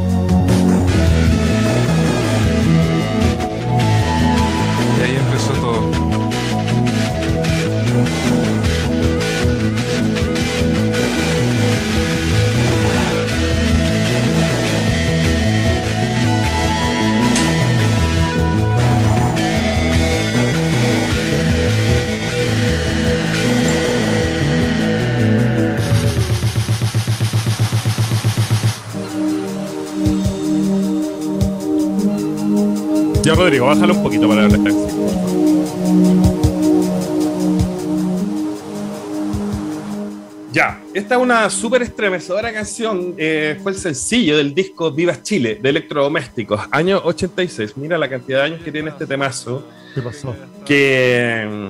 Y ahí empezó todo. Ya, Rodrigo, bájalo un poquito para hablar. Ya, esta es una súper estremecedora canción. Fue el sencillo del disco Vivas Chile, de Electrodomésticos, año 86. Mira la cantidad de años que tiene este temazo. ¿Qué pasó? Que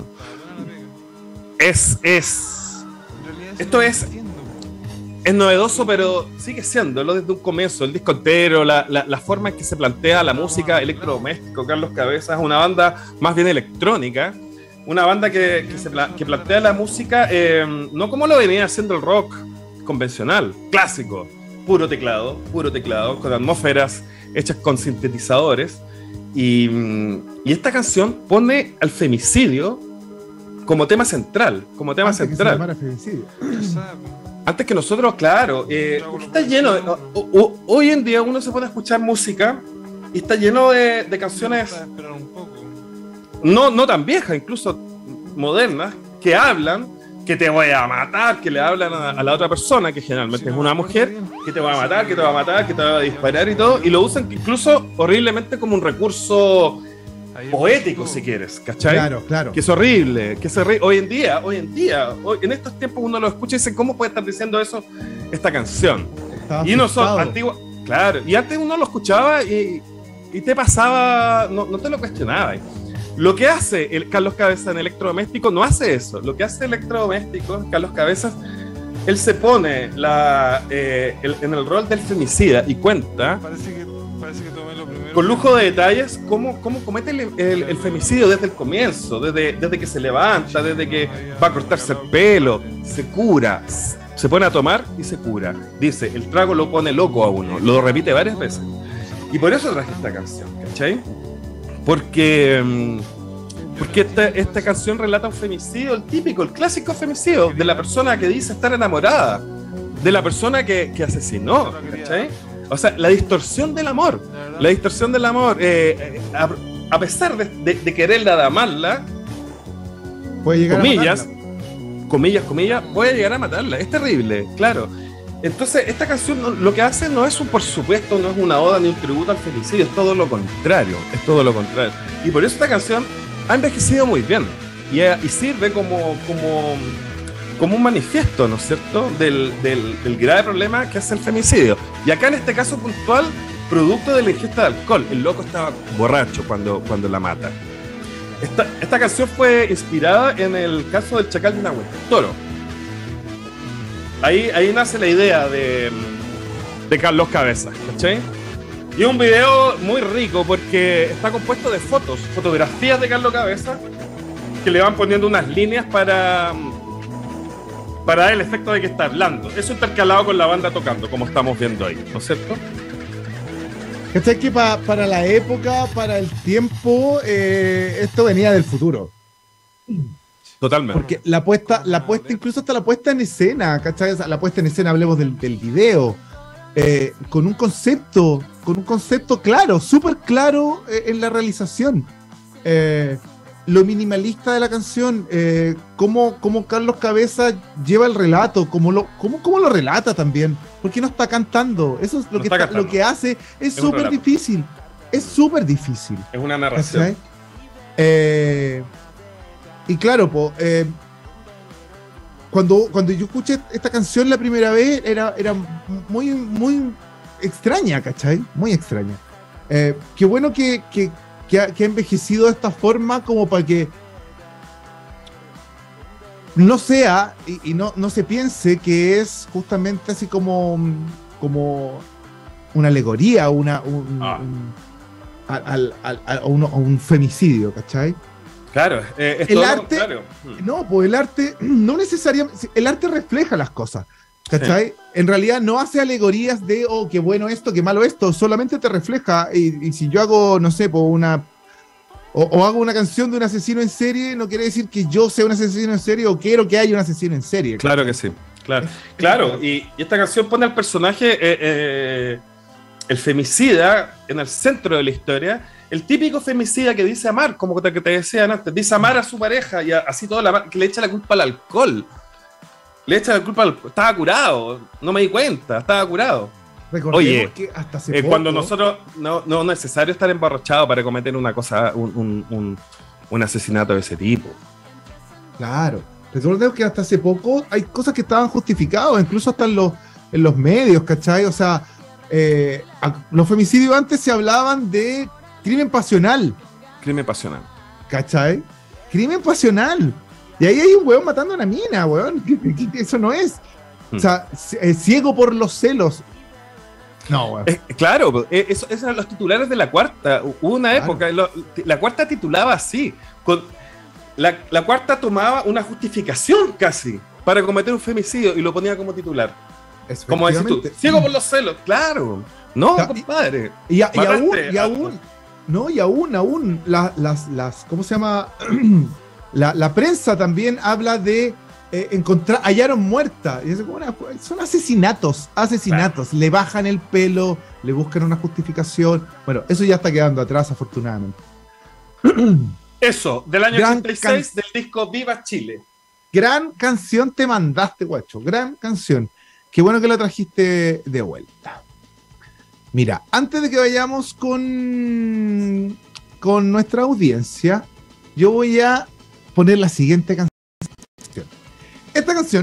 esto es novedoso, pero sigue siéndolo desde un comienzo. El disco entero, la forma en que se plantea la música. Electrodoméstico, Carlos Cabezas, una banda más bien electrónica, una banda que plantea la música no como lo venía haciendo el rock convencional, clásico, puro teclado, con atmósferas hechas con sintetizadores. Y esta canción pone al femicidio como tema central, Antes que nosotros, claro, está lleno hoy en día uno se pone a escuchar música y está lleno de canciones no tan viejas, incluso modernas, que hablan que te voy a matar, que le hablan a la otra persona, que generalmente es una mujer, que te va a matar, que te va a matar, que te va a disparar y todo, y lo usan incluso horriblemente como un recurso poético, si quieres, ¿cachai? Claro. Que es horrible, hoy en día, en estos tiempos uno lo escucha y dice, ¿cómo puede estar diciendo eso esta canción? Y no son antiguos, claro, y antes uno lo escuchaba y te pasaba, no te lo cuestionaba. Lo que hace el Carlos Cabezas en Electrodoméstico no hace eso. Lo que hace Electrodoméstico, Carlos Cabezas, él se pone en el rol del femicida y cuenta Parece que tomé lo primero. con lujo de detalles cómo comete el femicidio desde el comienzo, desde que se levanta, desde que va a cortarse el pelo, se cura, se pone a tomar y se cura. Dice, el trago lo pone loco a uno, lo repite varias veces. Y por eso traje esta canción, ¿cachai? Porque esta canción relata un femicidio, el típico, el clásico femicidio de la persona que dice estar enamorada, de la persona que asesinó, ¿cachai? O sea, la distorsión del amor, a pesar de quererla, de amarla, puede llegar comillas, puede llegar a matarla. Es terrible, claro. Entonces, esta canción lo que hace no es por supuesto, no es una oda ni un tributo al femicidio, es todo lo contrario, Y por eso esta canción ha envejecido muy bien y sirve como un manifiesto, ¿no es cierto?, del grave problema que es el femicidio. Y acá en este caso puntual, producto de la ingesta de alcohol. El loco estaba borracho cuando la mata. Esta canción fue inspirada en el caso del Chacal de Nahuel Toro. Ahí nace la idea de Carlos Cabezas, ¿cachai? Y un video muy rico porque está compuesto de fotografías de Carlos Cabezas que le van poniendo unas líneas para dar el efecto de que está hablando. Eso intercalado con la banda tocando, como estamos viendo ahí, ¿no es cierto? ¿Cachai? Que para la época, para el tiempo, esto venía del futuro. Totalmente. Porque la puesta, incluso hasta la puesta en escena, ¿cachai? O sea, la puesta en escena, hablemos del video, con un concepto claro, súper claro en la realización. Lo minimalista de la canción, cómo Carlos Cabezas lleva el relato, cómo lo relata también, porque no está cantando. Eso es lo que hace, es súper difícil. Es súper difícil. Es una narración. Y claro, cuando yo escuché esta canción la primera vez, era muy, muy extraña, ¿cachai? Muy extraña. Qué bueno que ha envejecido de esta forma, como para que no sea y no se piense que es justamente así como una alegoría, a un femicidio, ¿cachai? Claro, El arte, no, pues el arte no necesariamente, el arte refleja las cosas, ¿cachai? Sí. En realidad no hace alegorías de, oh, qué bueno esto, qué malo esto, solamente te refleja, y si yo hago, no sé, pues o hago una canción de un asesino en serie, no quiere decir que yo sea un asesino en serie o quiero que haya un asesino en serie. ¿Cachai? Claro que sí, claro, y esta canción pone al personaje, el femicida, en el centro de la historia. El típico femicida que dice amar, como que te decían antes, dice amar a su pareja y así toda que le echa la culpa al alcohol. Le echa la culpa al alcohol. Estaba curado, no me di cuenta, estaba curado. Recordemos Oye, que hasta hace poco, cuando nosotros no es necesario estar emborrachado para cometer una cosa, un asesinato de ese tipo. Claro. Recordemos que hasta hace poco hay cosas que estaban justificadas, incluso hasta en los medios, ¿cachai? O sea, los femicidios antes se hablaban de crimen pasional. Crimen pasional. ¿Cachai? Crimen pasional. Y ahí hay un weón matando a una mina, weón. Eso no es. O sea, ciego por los celos. No, weón. Claro, esos eran los titulares de La Cuarta. Hubo una época, La Cuarta titulaba así. La Cuarta tomaba una justificación casi para cometer un femicidio y lo ponía como titular. Como decís tú, ciego por los celos. Claro. No, compadre. Y aún las ¿cómo se llama? la prensa también habla de hallaron muerta. Y son asesinatos. Claro. Le bajan el pelo, le buscan una justificación. Bueno, eso ya está quedando atrás, afortunadamente. Eso, del año 86, del disco Viva Chile. Gran canción te mandaste, guacho. Gran canción. Qué bueno que la trajiste de vuelta. Mira, antes de que vayamos con nuestra audiencia, yo voy a poner la siguiente canción. Esta canción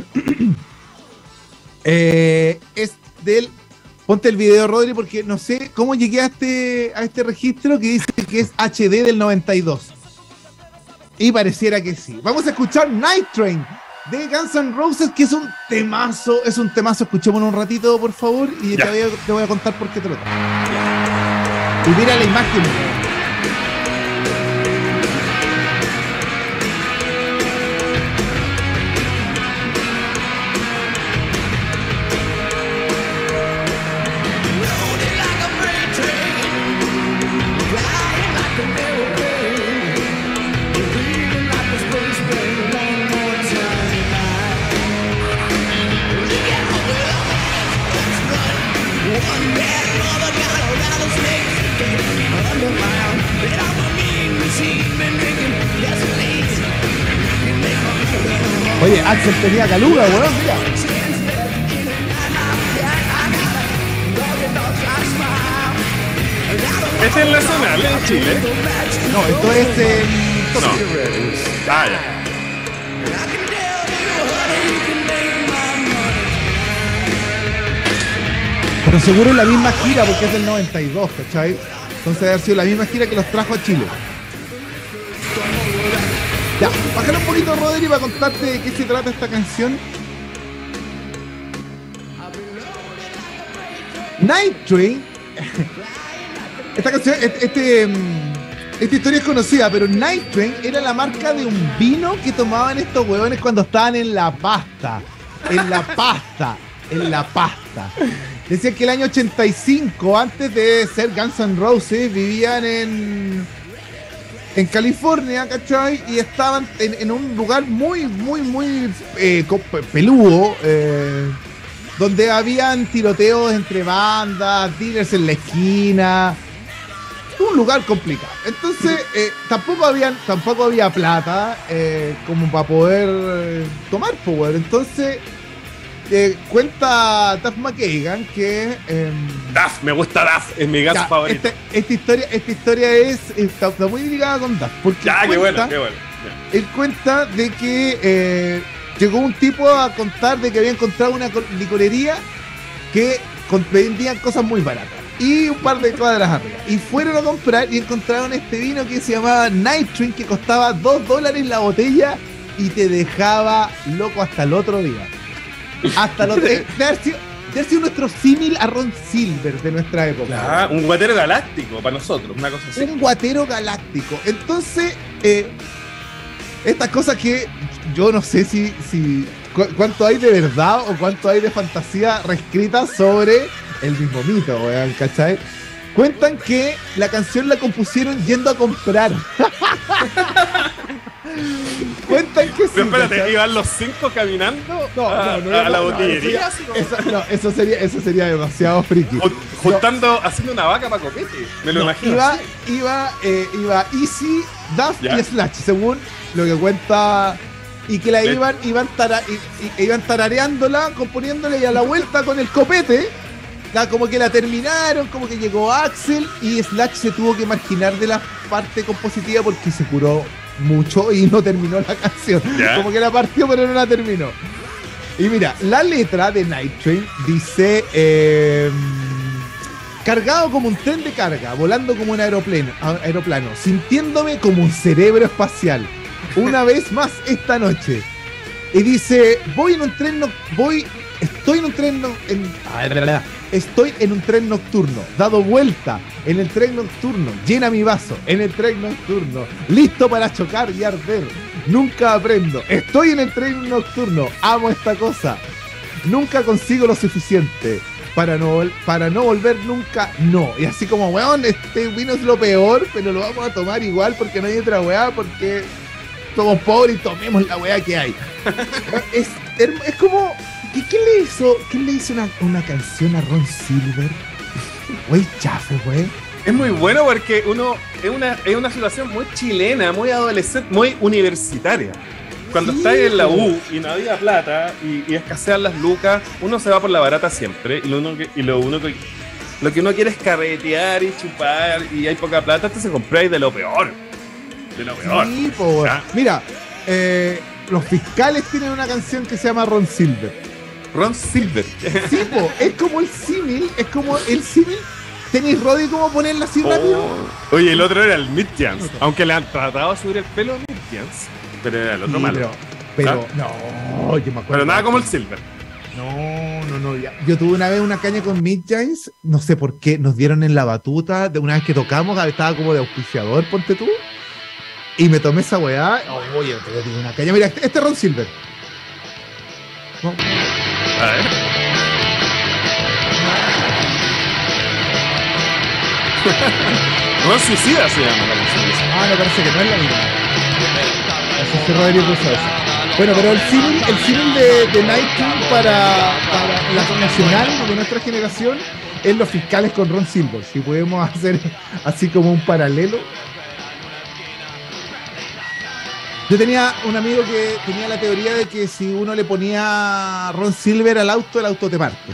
es del... Ponte el video, Rodri, porque no sé cómo llegué a este registro que dice que es HD del 92. Y pareciera que sí. Vamos a escuchar Night Train de Guns N' Roses, que es un temazo, escuchémoslo un ratito, por favor, y te voy a contar por qué te lo traigo. Y mira la imagen. Oye, Axel tenía caluga, weón, mira. ¿Este es nacional en Chile? No, esto es en... No. Ah, ya. Pero seguro es la misma gira porque es del 92, ¿cachai? Entonces debe haber sido la misma gira que los trajo a Chile. Ya, bájale un poquito, Rodri, para contarte de qué se trata esta canción. Night Train. Esta canción, esta historia es conocida, pero Night Train era la marca de un vino que tomaban estos huevones cuando estaban en la pasta. Decían que el año 85, antes de ser Guns N' Roses, vivían en California, ¿cachai? Y estaban en un lugar muy peludo, donde habían tiroteos entre bandas, dealers en la esquina, un lugar complicado. Entonces, tampoco había plata como para poder tomar power. Entonces, cuenta Duff McKagan que... Duff, me gusta Duff, es mi gas favorito. Esta historia está muy ligada con Duff. Porque qué bueno. Él cuenta de que llegó un tipo a contar de que había encontrado una licorería que vendían cosas muy baratas. Y un par de cuadras arriba. Y fueron a comprar y encontraron este vino que se llamaba Night Train, que costaba $2 la botella y te dejaba loco hasta el otro día. Hasta los de haber sido nuestro símil a Ron Silver de nuestra época. Un guatero galáctico para nosotros, una cosa así. Un guatero galáctico. Entonces, estas cosas que yo no sé si cuánto hay de verdad o cuánto hay de fantasía reescrita sobre el mismo mito, weón, ¿cachai? Cuentan que la canción la compusieron yendo a comprar. Cuentan que sí. Pero espérate, ¿cachai? ¿iban los 5 caminando a la botillería? Eso sería demasiado friki. Haciendo una vaca para copete. Me lo imagino. Iba Easy, Duff ¿Ya? y Slash, según lo que cuenta. Y que la iban tarareándola, componiéndole, y a la vuelta con el copete, como que la terminaron, como que llegó Axel y Slash se tuvo que marginar de la parte compositiva porque se curó mucho y no terminó la canción. ¿Ya? Como que la partió pero no la terminó. Y mira, la letra de Night Train dice: cargado como un tren de carga, volando como un aeroplano, sintiéndome como un cerebro espacial. Una vez más esta noche. Y dice: estoy en un tren nocturno, dado vuelta en el tren nocturno, llena mi vaso en el tren nocturno, listo para chocar y arder. Nunca aprendo. Estoy en el tren nocturno, amo esta cosa. Nunca consigo lo suficiente para no volver nunca, no. Y así como, weón, este vino es lo peor, pero lo vamos a tomar igual porque no hay otra weá, porque somos pobres y tomemos la weá que hay. Es como, ¿quién le hizo una canción a Ron Silver? Wey, chafo, wey. Es muy bueno porque es una situación muy chilena, muy adolescente, muy universitaria. Cuando Sí, estás en la po. U y no había plata y escasean las lucas, uno se va por la barata siempre. Y lo que uno quiere es carretear y chupar y hay poca plata, entonces compráis de lo peor. De lo peor. Sí, po. ¿Ya? Mira, los Fiscales tienen una canción que se llama Ron Silver. Ron Silver. Sí, po, es como el símil. ¿Tenéis Roddy cómo ponerla así rápido? Oye, el otro era el Midjans. Aunque le han tratado de subir el pelo a Midjans, pero era el otro Sí, malo. pero no, yo me acuerdo. Pero nada como el Silver. No. Yo tuve una vez una caña con Mid Giants, no sé por qué, nos dieron en la batuta de una vez que tocamos, estaba como de auspiciador, ponte tú. Y me tomé esa weá. Oye, te digo una caña. Mira, este es Ron Silver. No. A ver. Ron Suicida se llama la canción. Ah, me parece que no es la misma. Ese es Rodrigo Cruzado. Bueno, pero el símil de Night Train para la nacional de nuestra generación es Los Fiscales con Ron Silver. Si podemos hacer así como un paralelo. Yo tenía un amigo que tenía la teoría de que si uno le ponía Ron Silver al auto, el auto te parte.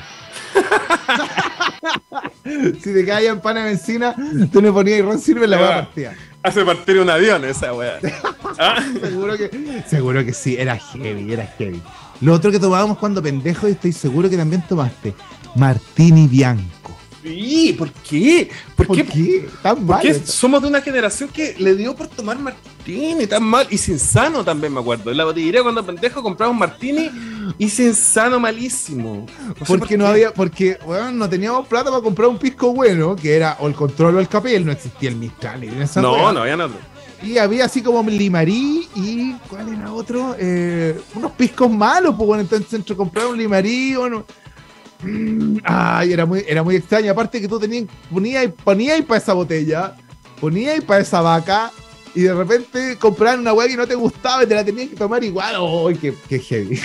Si te caía en pana de benzina, tú le ponías Ron Silver, la hueá partía. Hace partir un avión esa weá. ¿Ah? Seguro que sí, era heavy. Lo otro que tomábamos cuando pendejos, y estoy seguro que también tomaste, Martini Bianco. Sí, ¿por qué? ¿Por qué? Tan mal. Porque somos de una generación que le dio por tomar martini tan mal y sin sano también, me acuerdo. En la botillería cuando pendejo compramos martini y sin sano malísimo. Porque bueno, no teníamos plata para comprar un pisco bueno, que era o el Control o el Capel, no existía el Mistral. No había nada. Y había así como Limarí y ¿cuál era otro? Unos piscos malos, pues bueno, entonces entre comprar un Limarí o no. Ay, era muy extraño. Aparte que tú ponías para esa botella, ponías para esa vaca, y de repente compraban una weá que no te gustaba y te la tenías que tomar igual. ¡Ay, qué heavy!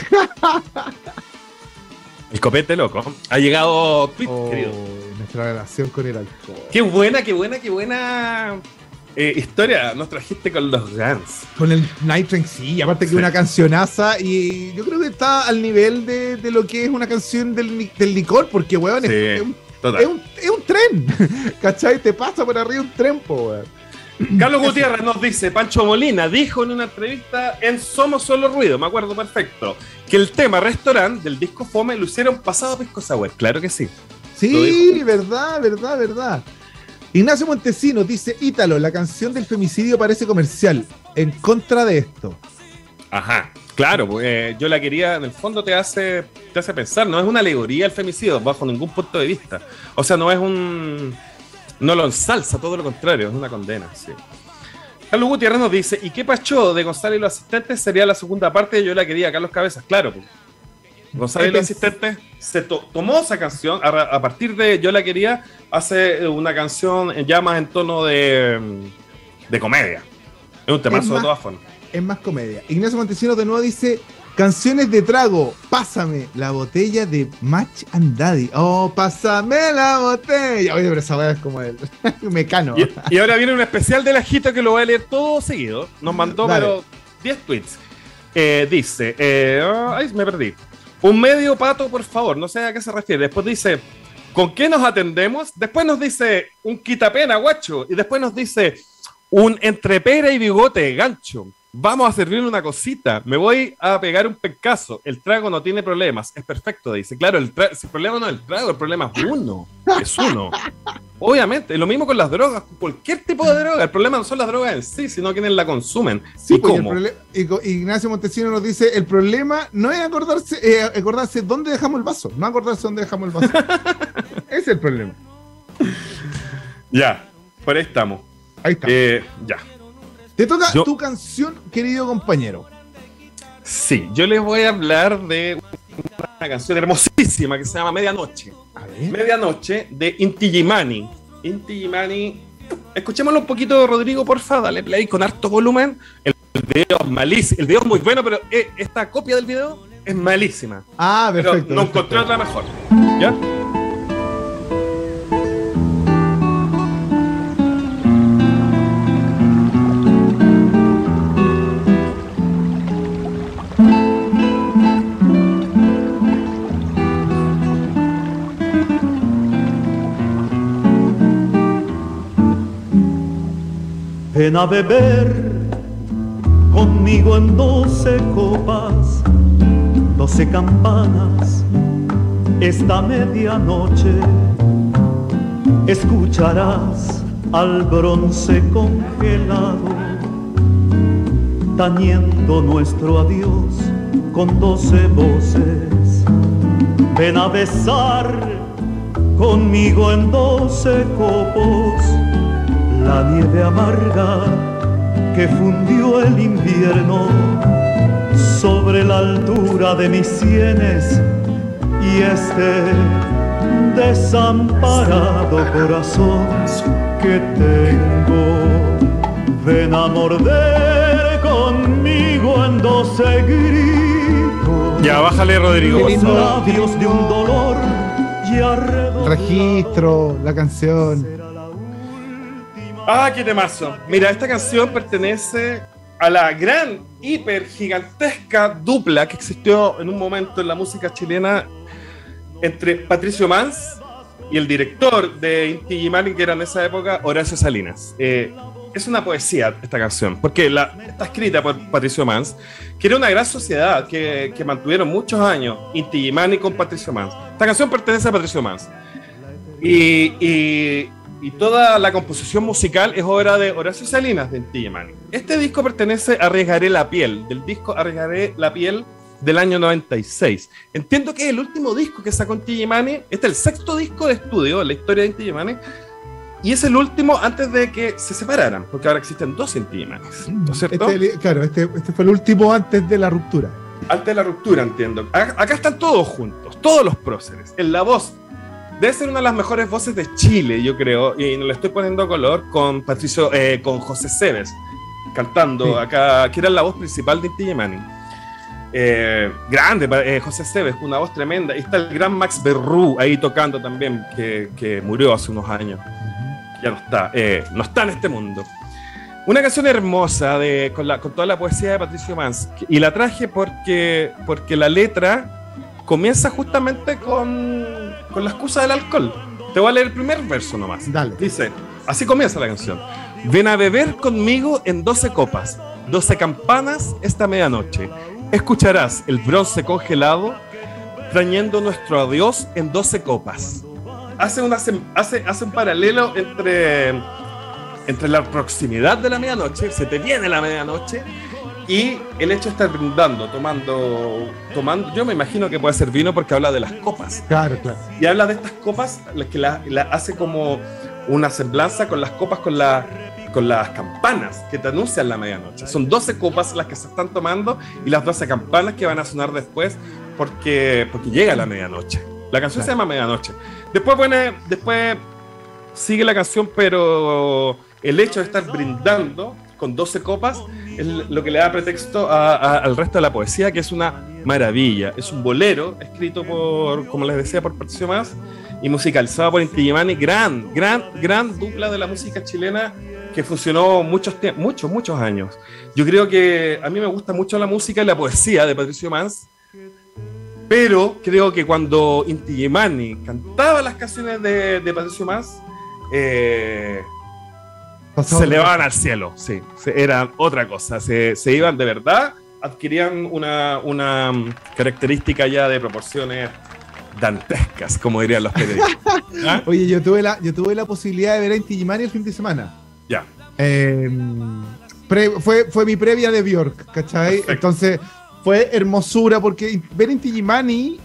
El copete loco. Ha llegado Tweet, querido. Nuestra relación con el alcohol. Qué buena historia nos trajiste con los Guns. Con el Night Train, sí, aparte que una cancionaza, y yo creo que está al nivel de lo que es una canción del licor, porque weón, Sí, es un tren, ¿cachai? Te pasa por arriba un tren, po, weón. Carlos Gutiérrez nos dice: Pancho Molina dijo en una entrevista en Somos Solo Ruido, me acuerdo perfecto, que el tema restaurante del disco Fome lo hicieron pasado a Pisco Sour. Claro que sí. Sí, verdad. Ignacio Montesinos dice: Ítalo, la canción del femicidio parece comercial. En contra de esto. Ajá. Claro, pues, yo la quería, en el fondo te hace pensar, no es una alegoría al femicidio bajo ningún punto de vista. O sea, no lo ensalza, todo lo contrario, es una condena, sí. Carlos Gutiérrez nos dice, ¿y qué pachó de Gonzalo y los asistentes? Sería la segunda parte de Yo la quería, Carlos Cabezas, claro. Pues. Gonzalo y los asistentes se tomó esa canción, a partir de Yo la quería, hace una canción ya más en tono de comedia. Es un temazo de todas formas. Es más comedia. Ignacio Montesinos de nuevo dice, canciones de trago, pásame la botella de Match and Daddy. Oh, pásame la botella. Oye, pero esa weá es como el Mecano. Y ahora viene un especial del Ajito que lo voy a leer todo seguido. Nos mandó, pero 10 tweets. Dice, ay, me perdí. Un medio pato, por favor, no sé a qué se refiere. Después dice, ¿con qué nos atendemos? Después nos dice, un quitapena, guacho. Y después nos dice, un entrepera y bigote, gancho. Vamos a servirle una cosita. Me voy a pegar un pencazo. El trago no tiene problemas. Es perfecto, dice. Claro, el problema no es el trago, el problema es uno. Es uno. Obviamente. Lo mismo con las drogas, con cualquier tipo de droga. El problema no son las drogas en sí, sino quienes la consumen. Sí, ¿Y cómo? Ignacio Montesinos nos dice, el problema no es acordarse dónde dejamos el vaso. No acordarse dónde dejamos el vaso. Ese es el problema. Ya, por ahí estamos. Ahí está. Ya. Te toca tu canción, querido compañero. Sí, yo les voy a hablar de una canción hermosísima que se llama Medianoche. A ver. Medianoche de Inti Illimani. Inti Illimani. Escuchémoslo un poquito, Rodrigo, porfa. Dale play con harto volumen. El video es malísimo. El video es muy bueno, pero esta copia del video es malísima. Ah, perfecto. Pero no encontré otra mejor. ¿Ya? Ven a beber conmigo en 12 copas, 12 campanas, esta medianoche. Escucharás al bronce congelado, tañendo nuestro adiós con 12 voces. Ven a besar conmigo en 12 copos la nieve amarga que fundió el invierno sobre la altura de mis sienes y este desamparado corazón que tengo. Ven a morder conmigo en 12 gritos. Ya, bájale, Rodrigo. Los labios de un dolor ya redondado. Registro, la canción. Ah, qué temazo. Mira, esta canción pertenece a la gran, hiper, gigantesca dupla que existió en un momento en la música chilena entre Patricio Mans y el director de Inti Illimani, que era en esa época Horacio Salinas. Es una poesía esta canción, porque está escrita por Patricio Mans, que era una gran sociedad que mantuvieron muchos años Inti Illimani con Patricio Mans. Esta canción pertenece a Patricio Mans. Y toda la composición musical es obra de Horacio Salinas de Inti Illimani. Este disco pertenece a Arriesgaré la piel, del disco Arriesgaré la piel del año 96. Entiendo que es el último disco que sacó Inti Illimani. Este es el 6º disco de estudio en la historia de Inti Illimani. Y es el último antes de que se separaran, porque ahora existen 2 Inti Illimanis, ¿no es cierto? Este fue el último antes de la ruptura. Antes de la ruptura, entiendo. Acá están todos juntos, todos los próceres. En la voz, debe ser una de las mejores voces de Chile, yo creo, y no le estoy poniendo color, con con José Cebes, cantando acá, que era la voz principal de Inti Illimani. Grande, José Cebes, con una voz tremenda. Y está el gran Max Berrú ahí tocando también, que murió hace unos años. Ya no está en este mundo. Una canción hermosa con toda la poesía de Patricio Mans. Y la traje porque la letra comienza justamente con la excusa del alcohol. Te voy a leer el primer verso nomás. Dale. Dice, así comienza la canción. Ven a beber conmigo en 12 copas, 12 campanas esta medianoche. Escucharás el bronce congelado tañendo nuestro adiós en 12 copas. Hace un paralelo entre la proximidad de la medianoche, se te viene la medianoche, Y el hecho de estar brindando, tomando, yo me imagino que puede ser vino porque habla de las copas. Claro, claro. Y habla de estas copas, las que la hace como una semblanza con las copas, con las campanas que te anuncian la medianoche. Son 12 copas las que se están tomando y las 12 campanas que van a sonar después porque llega la medianoche. La canción se llama Medianoche. Después sigue la canción, pero el hecho de estar brindando con 12 copas es lo que le da pretexto al resto de la poesía, que es una maravilla. Es un bolero escrito por, como les decía, por Patricio Mas y musicalizado por Inti Illimani. Gran dupla de la música chilena que funcionó muchos años. Yo creo que a mí me gusta mucho la música y la poesía de Patricio Mas, pero creo que cuando Inti Illimani cantaba las canciones de Patricio Mas, se elevaban al cielo, sí, eran otra cosa, se iban de verdad, adquirían una característica ya de proporciones dantescas, como dirían los periodistas. ¿Ah? Oye, yo tuve la posibilidad de ver a Inti Illimani el fin de semana. Ya. Fue mi previa de Björk, ¿cachai? Perfecto. Entonces fue hermosura porque ver Inti Illimani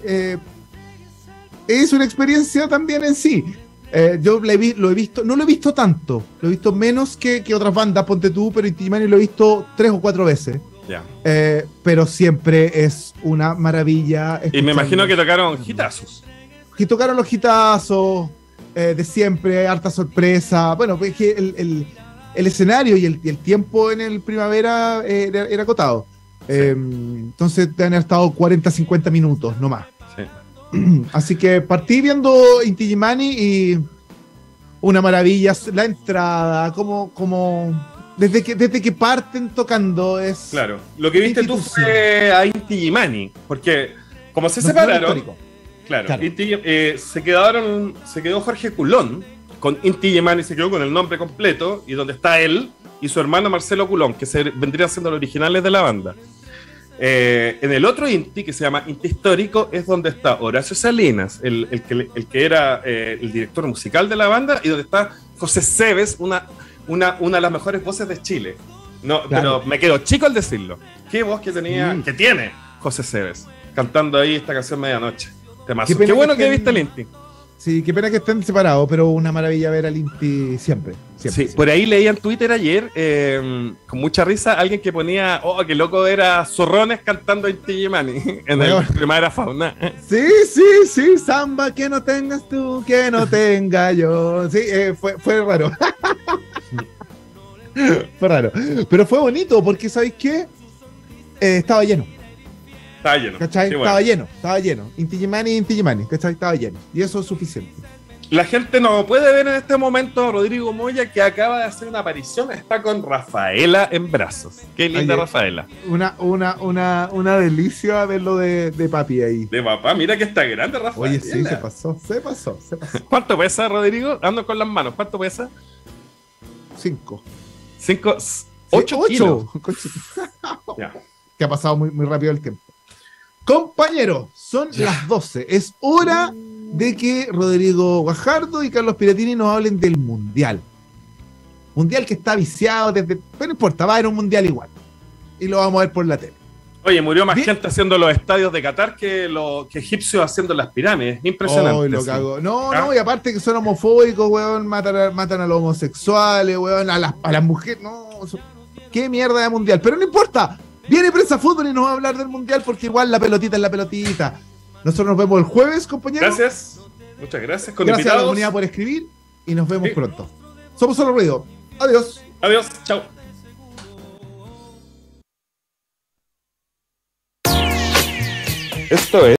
es una experiencia también en sí. Yo lo he visto, no lo he visto tanto, lo he visto menos que otras bandas, ponte tú, pero Inti Illimani lo he visto 3 o 4 veces. Ya. Pero siempre es una maravilla. Y me imagino que tocaron hitazos. Que tocaron los hitazos de siempre, harta sorpresa. Bueno, pues que el escenario y el tiempo en el primavera era acotado. Sí. Entonces te han estado 40-50 minutos, no más. Sí. Así que partí viendo Inti Illimani y una maravilla, la entrada, como desde que parten tocando es... Claro, lo que viste tú fue a Inti Illimani, porque como se separaron, claro. Se quedó Jorge Culón con Inti Illimani, se quedó con el nombre completo y donde está él y su hermano Marcelo Culón, que vendrían siendo los originales de la banda. En el otro Inti, que se llama Inti Histórico, es donde está Horacio Salinas, el que era el director musical de la banda, y donde está José Seves, una de las mejores voces de Chile. No, claro. Pero me quedo chico al decirlo. Qué voz que tiene José Seves, cantando ahí esta canción Medianoche. Qué bueno que viste el Inti. Sí, qué pena que estén separados, pero una maravilla ver al Inti siempre. Sí, por ahí leía en Twitter ayer, con mucha risa, alguien que ponía, qué loco era Zorrones cantando Inti Illimani en el Primavera Fauna. Sí, samba que no tengas tú, que no tenga yo. Sí, fue raro. Fue raro. Pero fue bonito, porque ¿sabéis qué? Estaba lleno. Estaba lleno. ¿Cachai? Sí, bueno. Estaba lleno. Inti Illimani, ¿cachai? Estaba lleno. Y eso es suficiente. La gente no puede ver en este momento a Rodrigo Moya, que acaba de hacer una aparición. Está con Rafaela en brazos. Qué linda. Oye, Rafaela. Una delicia verlo de papi ahí. De papá, mira que está grande Rafaela. Oye, sí, se pasó. ¿Cuánto pesa, Rodrigo? Ando con las manos. ¿Cuánto pesa? 5. 8 kilos. Ya. Que ha pasado muy, muy rápido el tiempo. Compañeros, son las 12. Es hora de que Rodrigo Guajardo y Carlos Piratini nos hablen del Mundial. Mundial que está viciado desde... Pero no importa, va a haber un Mundial igual. Y lo vamos a ver por la tele. Oye, murió más gente haciendo los estadios de Qatar que egipcios haciendo las pirámides. Impresionante. Lo cago. No, y aparte que son homofóbicos, weón, matan a los homosexuales, weón, a las mujeres. No, qué mierda de Mundial. Pero no importa. Viene Prensa Fútbol y nos va a hablar del Mundial porque igual la pelotita es la pelotita. Nosotros nos vemos el jueves, compañeros. Gracias. Muchas gracias. Gracias a la comunidad por escribir y nos vemos pronto. Somos Solo Ruido. Adiós. Adiós. Chao. Esto es